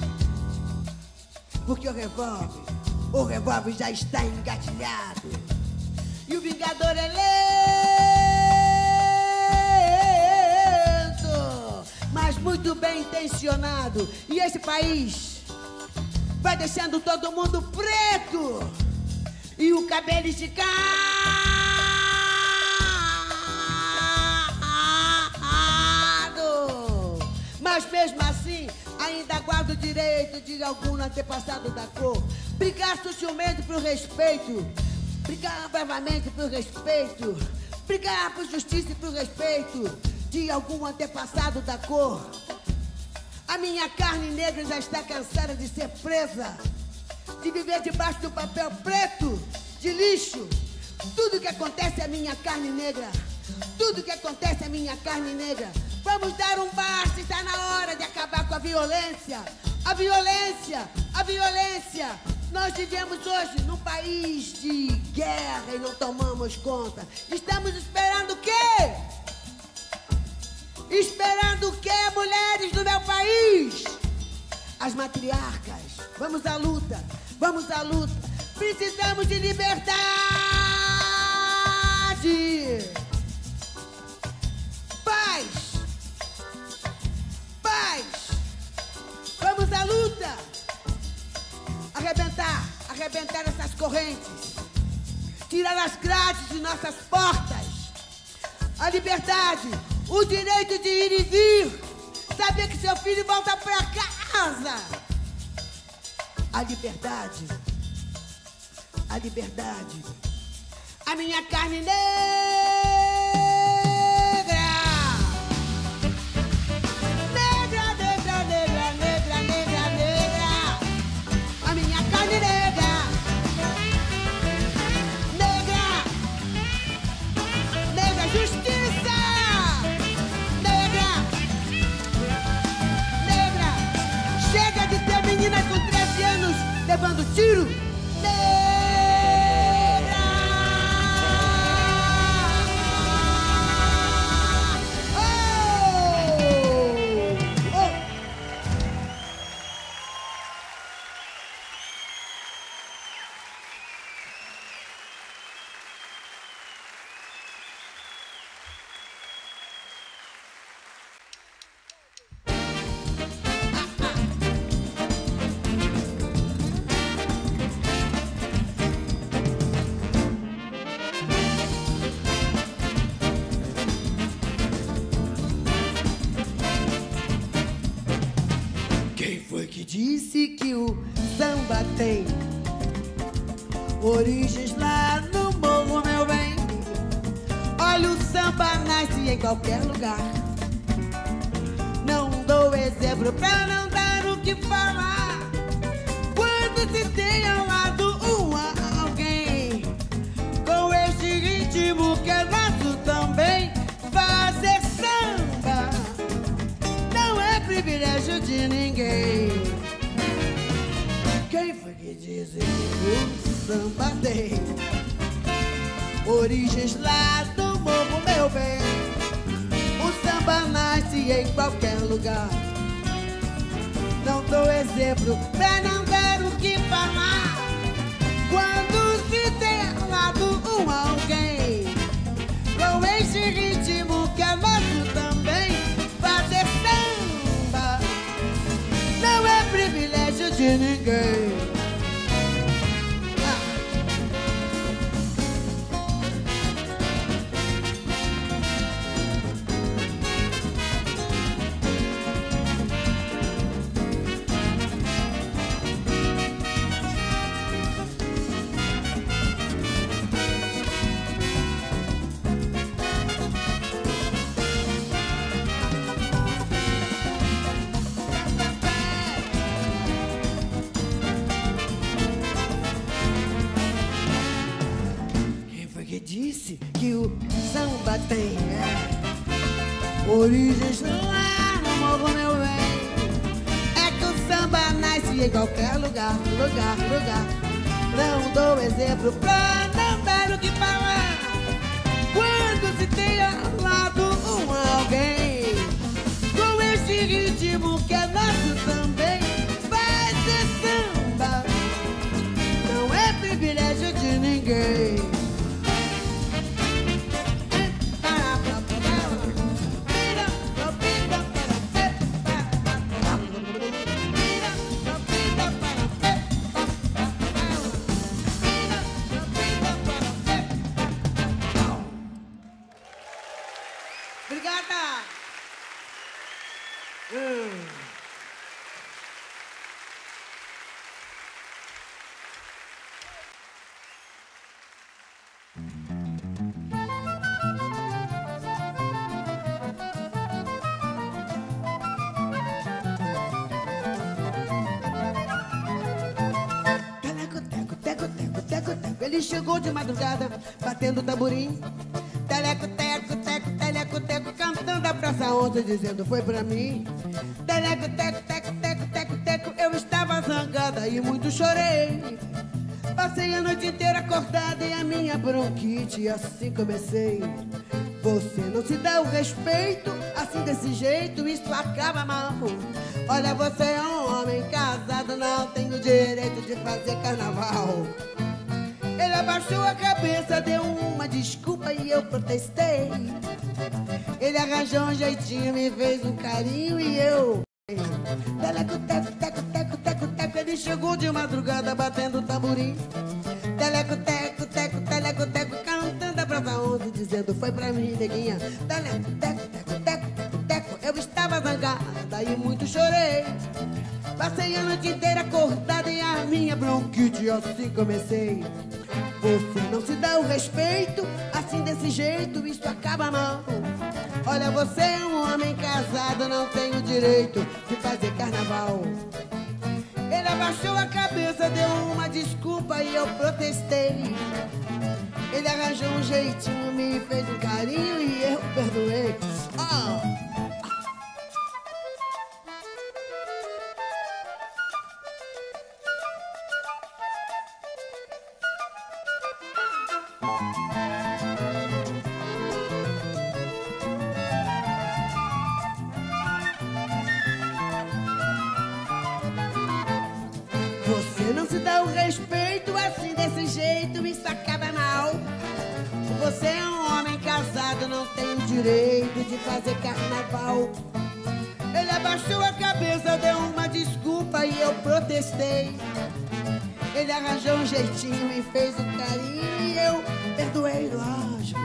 porque o revólver já está engatilhado. E o vingador é lento, mas muito bem intencionado. E esse país vai deixando todo mundo preto e o cabelo esticado. Mas mesmo assim, ainda guardo o direito de algum antepassado da cor brigar sutilmente pro respeito, brigar bravamente pro respeito, brigar por justiça e pro respeito de algum antepassado da cor. A minha carne negra já está cansada de ser presa, de viver debaixo do papel preto, de lixo. Tudo que acontece é minha carne negra. Tudo que acontece é minha carne negra. Vamos dar um basta, está na hora de acabar com a violência. A violência, a violência. Nós vivemos hoje num país de guerra e não tomamos conta. Estamos esperando o quê? Esperando o quê, mulheres do meu país? As matriarcas. Vamos à luta, vamos à luta. Precisamos de liberdade. Paz. Paz. Vamos à luta. Arrebentar essas correntes. Tirar as grades de nossas portas. A liberdade, o direito de ir e vir. Saber que seu filho volta pra casa. A liberdade. A liberdade. A minha carne negra. Negra, negra, negra, negra, negra, negra. A minha carne negra. Negra. Negra justiça. Negra. Negra. Chega de ter menina com 13 anos levando tiro. Disse que o samba tem origens lá no morro, meu bem. Olha, o samba nasce em qualquer lugar. Não dou exemplo pra não dar o que falar. Quando se tem ao lado alguém com este ritmo que é nosso também, fazer samba não é privilégio de ninguém. Quem foi que disse que o samba tem origens lá do morro, meu bem? O samba nasce em qualquer lugar. Não dou exemplo pra não dar o que falar. Quando se tem ao lado alguém com esse ritmo que é nosso também, fazer samba não é privilégio de ninguém. que o samba tem. Origens lá no morro, meu bem. É que o samba nasce em qualquer lugar, lugar, lugar. Não dou exemplo pra não dar o que falar. Quando se tem ao lado alguém com este ritmo que é nosso também, vai ser samba, não é privilégio de ninguém. Obrigada! Teleco, teco, teco, teco, teco. Ele chegou de madrugada, batendo tamborim. Teleco, teco, teco, teleco, teco, cantando a Praça 11, dizendo foi pra mim. Teleco, teco, teco, teco, teco, teco, eu estava zangada e muito chorei. Passei a noite inteira acordada e a minha bronquite, assim comecei. Você não se dá o respeito, assim desse jeito, isso acaba mal. Olha, você é um homem casado, não tem o direito de fazer carnaval. Ele abaixou a cabeça, deu uma desculpa e eu protestei. Ele arranjou um jeitinho, me fez um carinho e eu... Teleco, teco, teco, teco, teco, teco. Ele chegou de madrugada batendo tamborim. Teleco, teco, teco, teleco, teco, cantando a Praça 11, dizendo foi pra mim, neguinha. Teleco, teco, teco, teco, teco, teco. Eu estava zangada e muito chorei. Passei a noite inteira acordada e a minha bronquite, assim comecei. Você não se dá o respeito, assim desse jeito, isso acaba mal. Olha, você é um homem casado, não tem o direito de fazer carnaval. Ele abaixou a cabeça, deu uma desculpa e eu protestei. Ele arranjou um jeitinho, me fez um carinho e eu perdoei. Você não se dá o respeito, assim desse jeito, isso acaba mal. Você é um homem casado, não tem o direito de fazer carnaval. Ele abaixou a cabeça, deu uma desculpa e eu protestei. Ele arranjou um jeitinho, me fez um carinho e eu perdoei, lógico.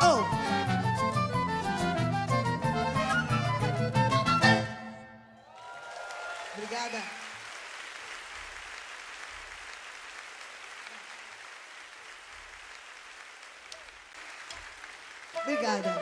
Obrigada. Obrigada.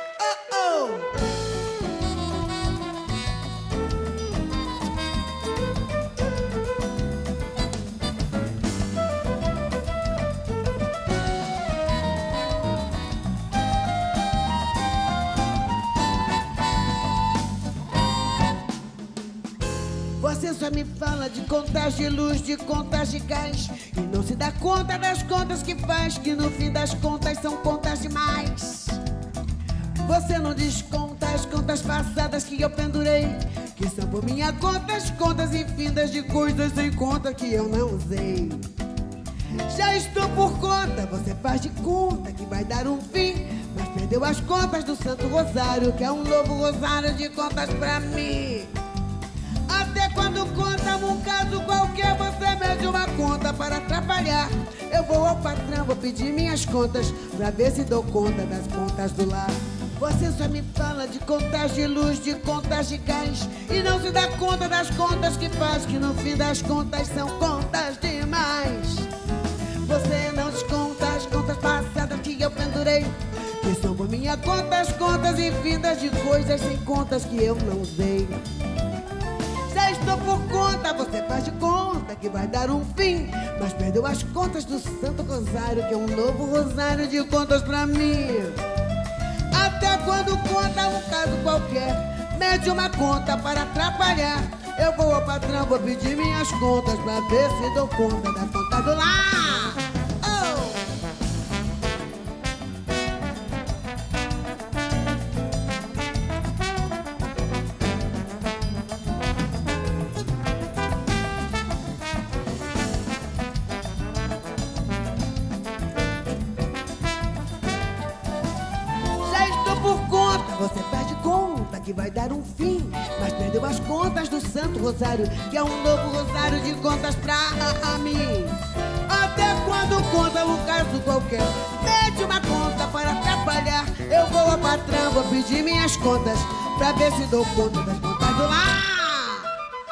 Você só me fala de contas de luz, de contas de gás, e não se dá conta das contas que faz, que no fim das contas são contas demais. Você não desconta as contas passadas que eu pendurei, que são por minha conta as contas infindas de coisas sem conta que eu não usei. Já estou por conta, você faz de conta que vai dar um fim, mas perdeu as contas do Santo Rosário, que é um novo rosário de contas pra mim. Até quando conta um caso qualquer, você mede uma conta para atrapalhar. Eu vou ao patrão, vou pedir minhas contas, pra ver se dou conta das contas do lar. Você só me fala de contas de luz, de contas de gás, e não se dá conta das contas que faz, que no fim das contas são contas demais. Você não desconta as contas passadas que eu pendurei, que são por minha conta as contas infindas de coisas sem contas que eu não usei. Já estou por conta, você faz de conta que vai dar um fim, mas perdeu perdeu as contas do Santo Rosário, que é um novo rosário de contas pra mim. Até quando conta um caso qualquer, mete uma conta para atrapalhar. Eu vou ao patrão, vou pedir minhas contas pra ver se dou conta das contas do lar. Oh! Você perde conta que vai dar um fim, mas perdeu as contas do Santo Rosário, que é um novo rosário de contas pra mim. Até quando conta um caso qualquer, mete uma conta para atrapalhar. Eu vou ao patrão, vou pedir minhas contas pra ver se dou conta das contas do lar.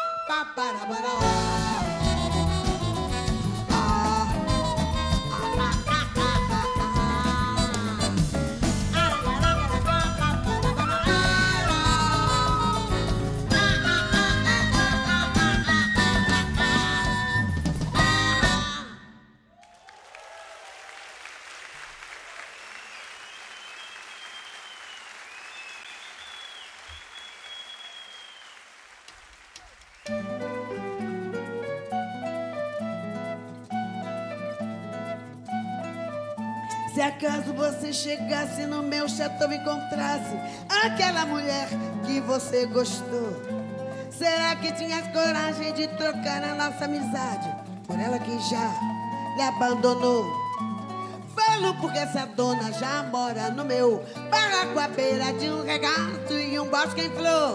Se acaso você chegasse no meu chateau e encontrasse aquela mulher que você gostou, será que tinhas coragem de trocar a nossa amizade por ela que já lhe abandonou? Falo porque essa dona já mora no meu barraco à beira de um regato e um bosque em flor.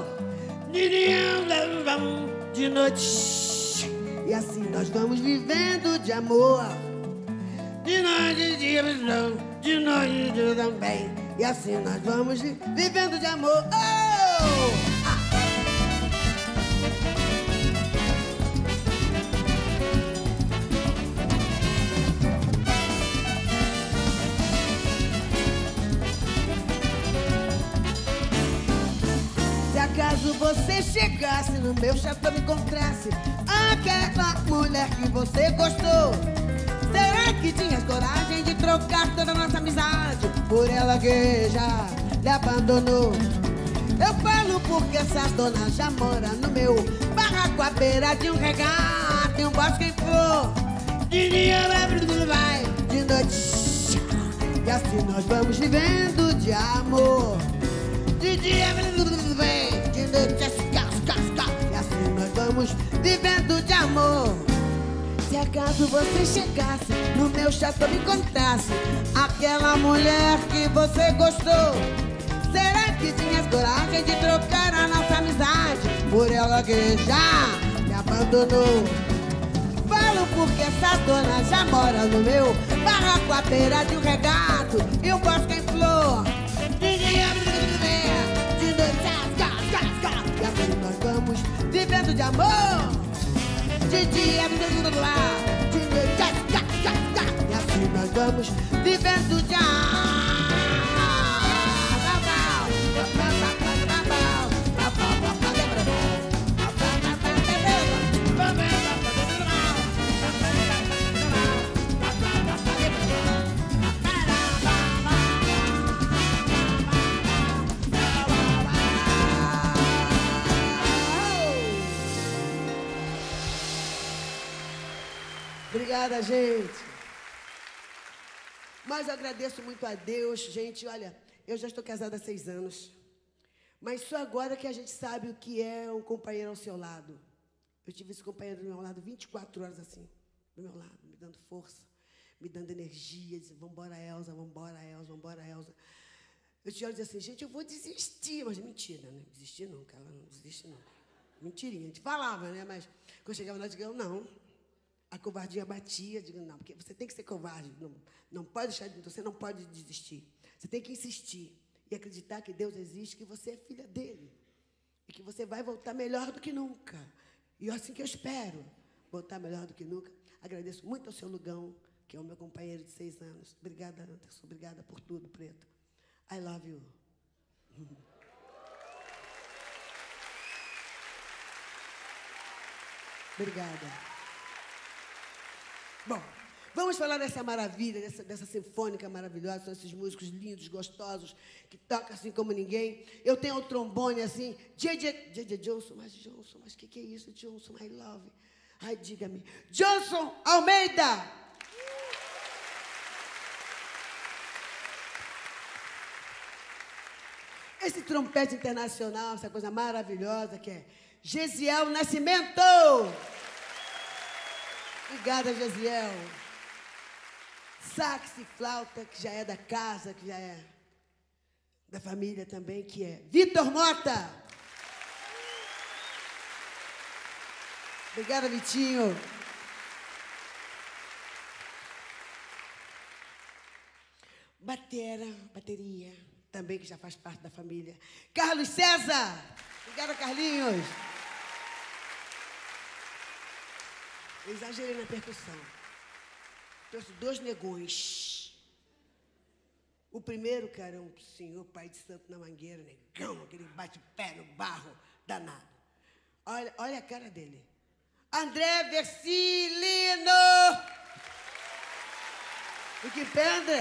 De noite, e assim nós vamos vivendo de amor. De noite, de noite também. E assim nós vamos vivendo de amor. Oh! Se acaso você chegasse no meu chateau e encontrasse aquela mulher que você gostou, será que tinhas coragem de trocar toda a nossa amizade por ela que já lhe abandonou? Eu falo porque essas donas já moram no meu barraco à beira de um regato e um bosque em flor. De dia vai, de noite, e assim nós vamos vivendo de amor. De dia vem, de noite, e assim nós vamos vivendo de amor. Se acaso você chegasse no meu chateau e encontrasse aquela mulher que você gostou, será que tinhas coragem de trocar a nossa amizade por ela que já me abandonou? Falo porque essa dona já mora no meu barraco à beira de um regato e um bosque em flor. De dia, de noite, e assim nós vamos vivendo de amor. De dia, de noite, e assim nós vamos vivendo de amor. Obrigada, gente. Mas eu agradeço muito a Deus, gente. Olha, eu já estou casada há 6 anos. Mas só agora que a gente sabe o que é um companheiro ao seu lado. Eu tive esse companheiro do meu lado 24 horas assim, do meu lado, me dando força, me dando energia, dizendo, vambora, Elza, vambora, Elza, vambora, Elza. Eu tinha hora de dizer assim, gente, eu vou desistir. Mas mentira, né? Desistir nunca, ela não desiste nunca. Mentirinha, a gente falava, né? Mas quando chegava lá, eu dizia, não. A covardia batia, digo, não, porque você tem que ser covarde, não pode deixar, você não pode desistir. Você tem que insistir e acreditar que Deus existe, que você é filha dele e que você vai voltar melhor do que nunca. E é assim que eu espero, voltar melhor do que nunca. Agradeço muito ao seu Lugão, que é o meu companheiro de 6 anos. Obrigada, Anderson, obrigada por tudo, Preto. I love you. Obrigada. Bom, Vamos falar dessa maravilha, dessa sinfônica maravilhosa, são esses músicos lindos, gostosos, que tocam assim como ninguém. Eu tenho o trombone assim, J.J. Johnson, mas o que é isso, Johnson, I love. Ai, diga-me. Johnson Almeida. Esse trompete internacional, essa coisa maravilhosa que é Gesiel Nascimento. Obrigada, Gesiel. Sax e flauta, que já é da casa, que já é da família também, que é Vitor Mota. Obrigada, Vitinho. Bateria, também que já faz parte da família. Carlos César. Obrigada, Carlinhos. Eu exagerei na percussão. Trouxe 2 negões. O primeiro, cara, é um senhor pai de santo na mangueira, negão, aquele bate-pé no barro danado. Olha a cara dele. André Versilino! Fique em pé, André.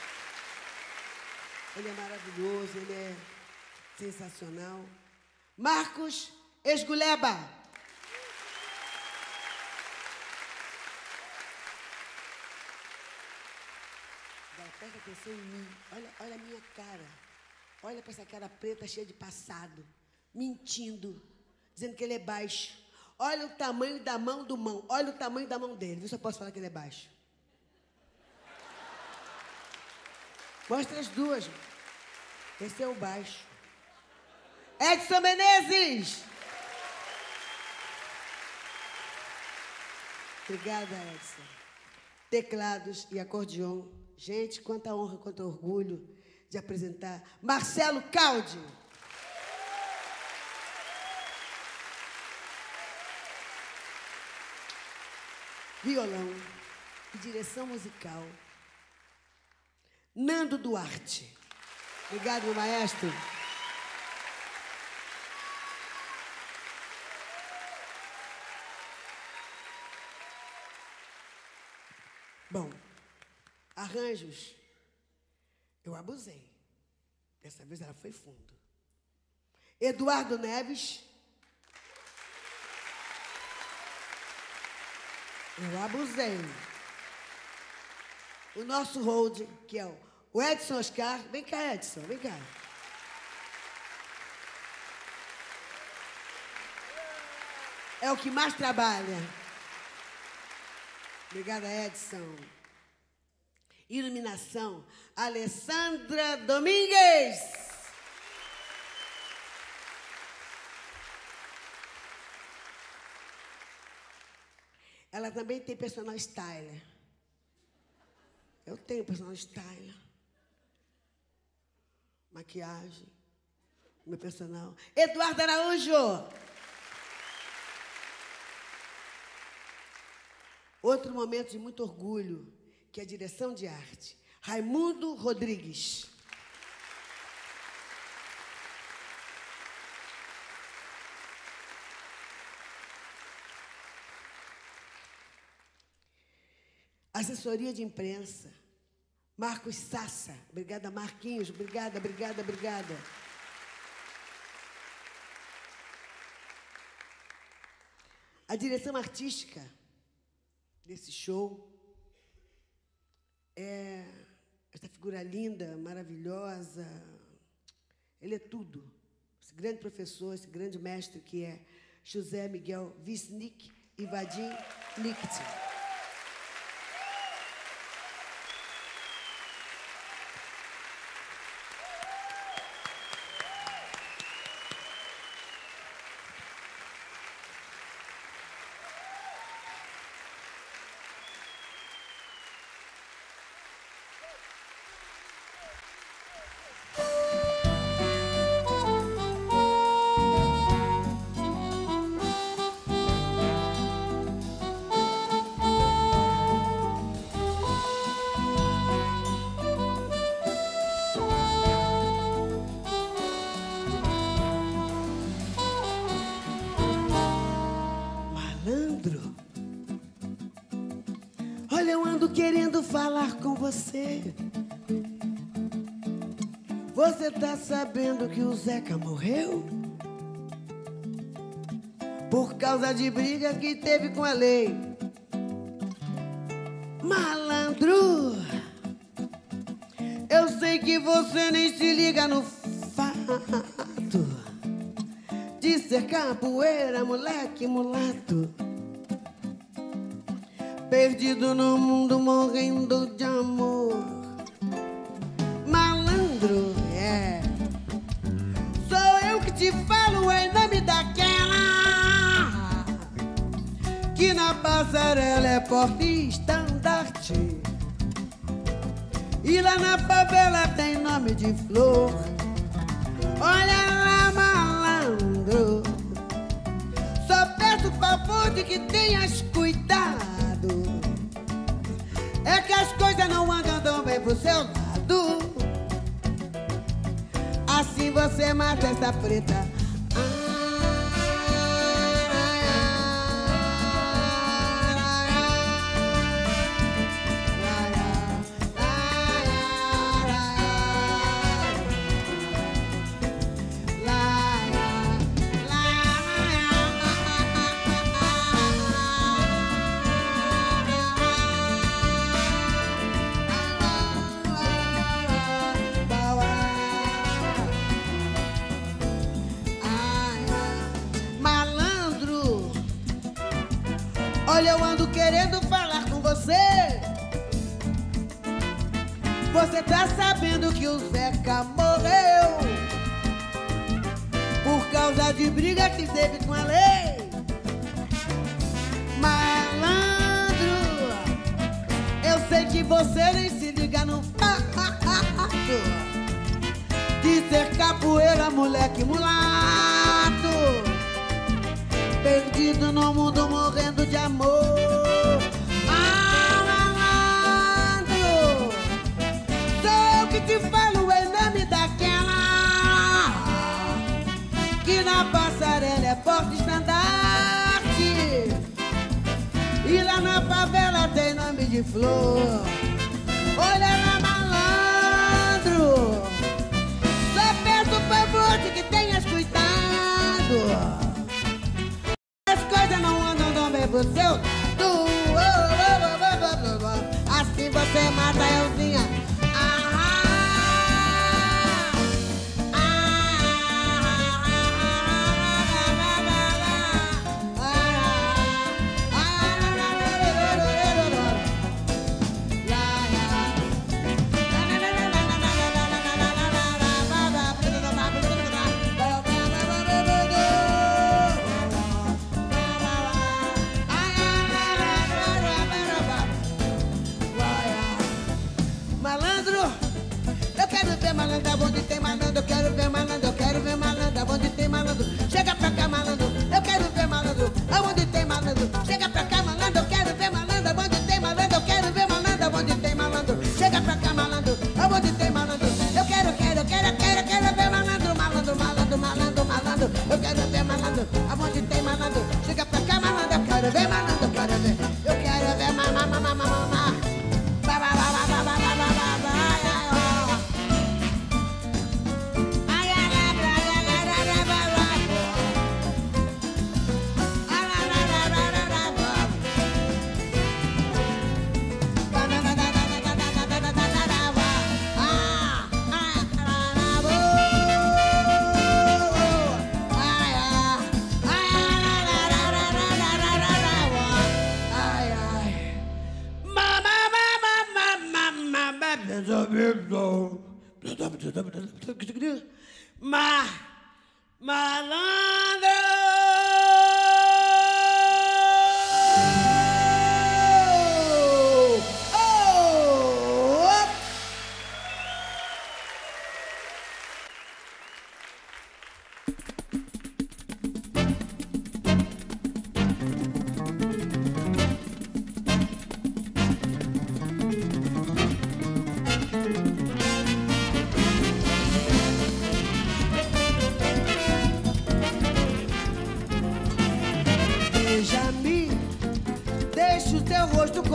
Ele é maravilhoso, ele é sensacional. Marcos Esguleba. Presta atenção em mim. Olha a minha cara. Olha para essa cara preta cheia de passado. Mentindo. Dizendo que ele é baixo. Olha o tamanho da mão do mão. Olha o tamanho da mão dele. Vê se eu posso falar que ele é baixo. Mostra as duas. Esse é o baixo. Edson Menezes. Obrigada, Edson. Teclados e acordeon. Gente, quanta honra, quanto orgulho de apresentar Marcelo Caldi. Violão e direção musical, Nando Duarte. Obrigado, meu maestro. Bom, arranjos, eu abusei. Dessa vez ela foi fundo. Eduardo Neves. Eu abusei. O nosso hold, que é o Edson Oscar. Vem cá, Edson, vem cá. É o que mais trabalha. Obrigada, Edson. Iluminação, Alessandra Domingues. Ela também tem personal styler. Eu tenho personal styler. Maquiagem. Meu personal. Eduardo Araújo. Outro momento de muito orgulho, que é a direção de arte. Raimundo Rodrigues. Assessoria de imprensa, Marcos Sassa. Obrigada, Marquinhos. Obrigada, obrigada, obrigada. A direção artística desse show é essa figura linda, maravilhosa. Ele é tudo. Esse grande professor, esse grande mestre que é José Miguel Wisnik e Vadim Licht. eu ando querendo falar com você. Você tá sabendo que o Zeca morreu? Por causa de briga que teve com a lei. Malandro, eu sei que você nem se liga no fato de ser capoeira, moleque mulato, perdido no mundo, morrendo de amor. Malandro, sou eu que te falo em nome daquela que na passarela é porta e estandarte, e lá na favela tem nome de flor. Olha lá, malandro, só peço favor de que tenhas cuidado. É que as coisas não andam tão bem pro seu lado. Assim você mata essa preta. Olha, eu ando querendo falar com você. Você tá sabendo que o Zeca morreu por causa de briga que teve com a lei. Malandro, eu sei que você nem se liga no fato de ser capoeira, moleque mulato, perdido no mundo, morrendo de amor. Ah, malandro, sou eu que te falo em nome daquela que na passarela é porta estandarte, e lá na favela tem nome de flor. Olha lá, malandro, só peço por favor de que tenhas cuidado. Pro seu lado. Assim você mata a Elzinha. Onde tem malandro, eu quero ver malandro, eu quero ver malandro. Onde tem malandro, chega pra cá, malandro, eu quero ver malandro. Onde tem malandro, chega pra cá, malandro, eu quero ver malandro. Onde tem malandro, eu quero ver malandro. Onde tem malandro, chega pra cá, malandro. Onde tem malandro, eu quero ver malandro, malandro, malandro, malandro, malandro. Eu quero ver malandro. Onde tem malandro, chega pra cá, malandro, eu quero ver malandro, eu quero ver malandro.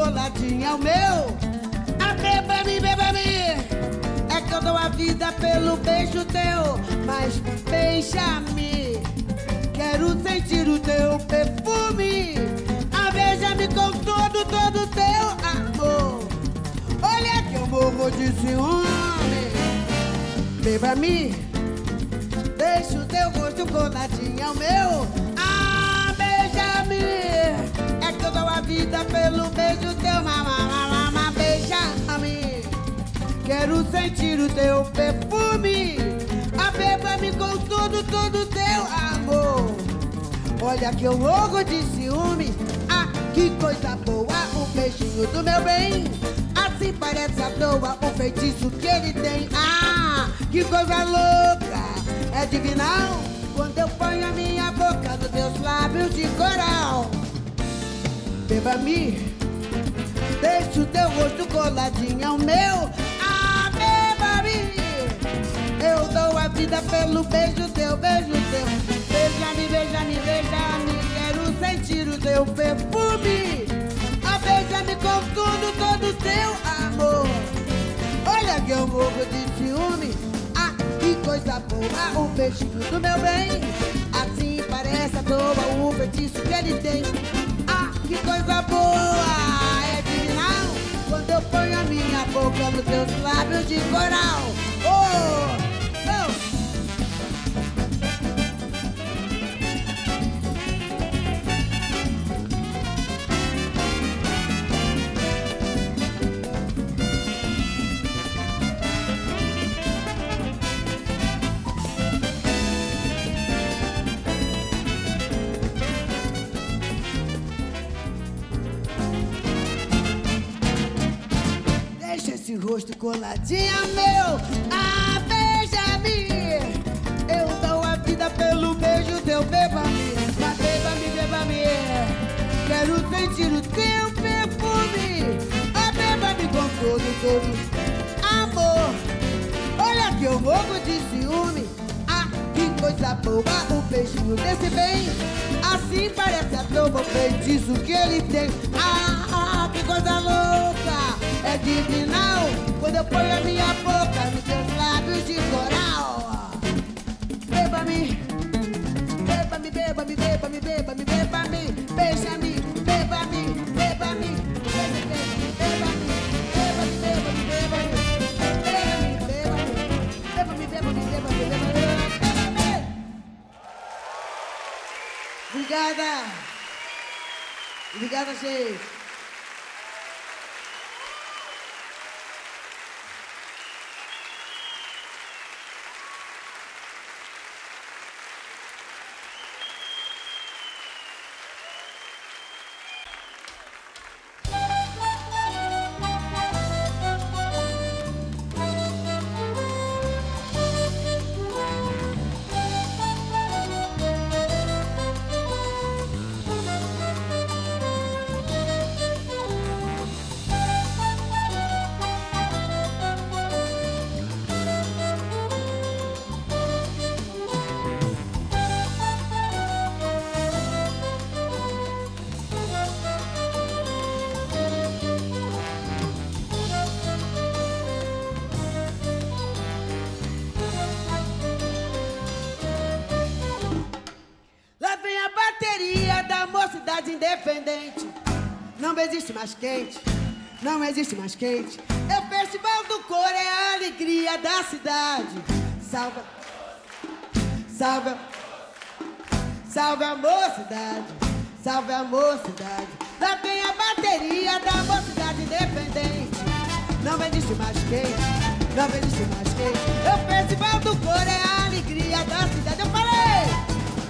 coladinho ao meu. Ah, beba-me, beba-me. É que eu dou a vida pelo beijo teu. Mas beija-me, quero sentir o teu perfume. Ah, beija-me com todo teu amor. Olha que eu morro de ciúme. Beba-me, deixa o teu rosto coladinho ao meu. Ah, beija-me, é que eu dou a vida pelo beijo teu. Mamá, beija-me, quero sentir o teu perfume. Ah, beba-me com todo teu amor. Olha que eu morro de ciúme. Ah, que coisa boa, o beijinho do meu bem. Assim parece à toa o feitiço que ele tem. Ah, que coisa louca, é divinal quando eu ponho a minha boca nos teus lábios de coral. Beba-me, deixa o teu rosto coladinho ao meu. Ah, beba-me, eu dou a vida pelo beijo teu, beijo teu. Beija-me, beija-me, beija-me, quero sentir o teu perfume. Ah, beija-me com todo teu amor. Olha que eu morro de ciúme. Ah, que coisa boa, o beijinho do meu bem. Assim parece à toa o feitiço que ele tem. Ah, que coisa boa, é divinal quando eu ponho a minha boca nos teus lábios de coral. Oh, oh. Esse rosto coladinho meu. Ah, beija-me, eu dou a vida pelo beijo teu. Beba-me, mas beba-me, beba-me, quero sentir o teu perfume. Ah, beba-me com todo amor. Olha que eu morro de ciúme. Ah, que coisa boa, o beijinho desse bem. Assim parece à toa o feitiço que ele tem. Ah, que coisa louca, é divinal quando eu ponho a minha boca nos teus lábios de coral. Beba-me, beba-me, beba-me, beba-me, beba-me, beba-me, beija-me, beba-me, beba-me, beba-me, beba-me, beba-me, beba-me, beba-me, beba-me, beba-me, beba-me. Obrigada. Obrigada, gente. Mocidade independente, não existe mais quente, não existe mais quente. É o festival do cor, é a alegria da cidade. Salve, salve, salve a mocidade, salve a mocidade. Lá vem a bateria da mocidade independente. Não existe mais quente, não existe mais quente. É o festival do cor, é a alegria da cidade. Eu falei!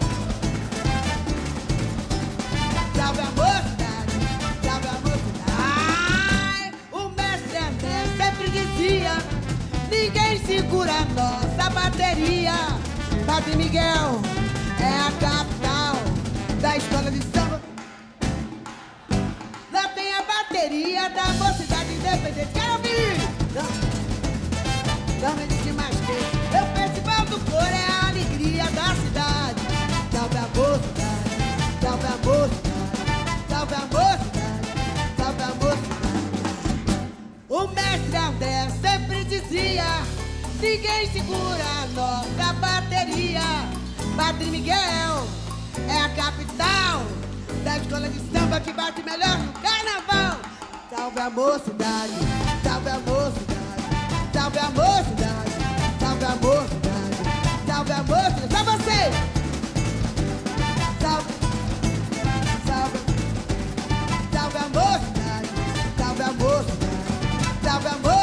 Salve a mocidade, salve a mocidade. Ai, o mestre André sempre dizia: ninguém segura a nossa bateria. Padre Miguel é a capital da escola de samba. Lá tem a bateria da mocidade independente. Quero ouvir! Não existe mais que o festival do cor, é a alegria da cidade. Salve a mocidade, salve a mocidade. Salve a mocidade, salve a mocidade. O mestre André sempre dizia: ninguém segura a nossa bateria. Padre Miguel é a capital da escola de samba que bate melhor no carnaval. Salve a mocidade, salve a mocidade, salve a mocidade, salve a mocidade, salve a mocidade. Só você! Salve, salve, salve a mocidade, salve a mocidade, salve a mocidade.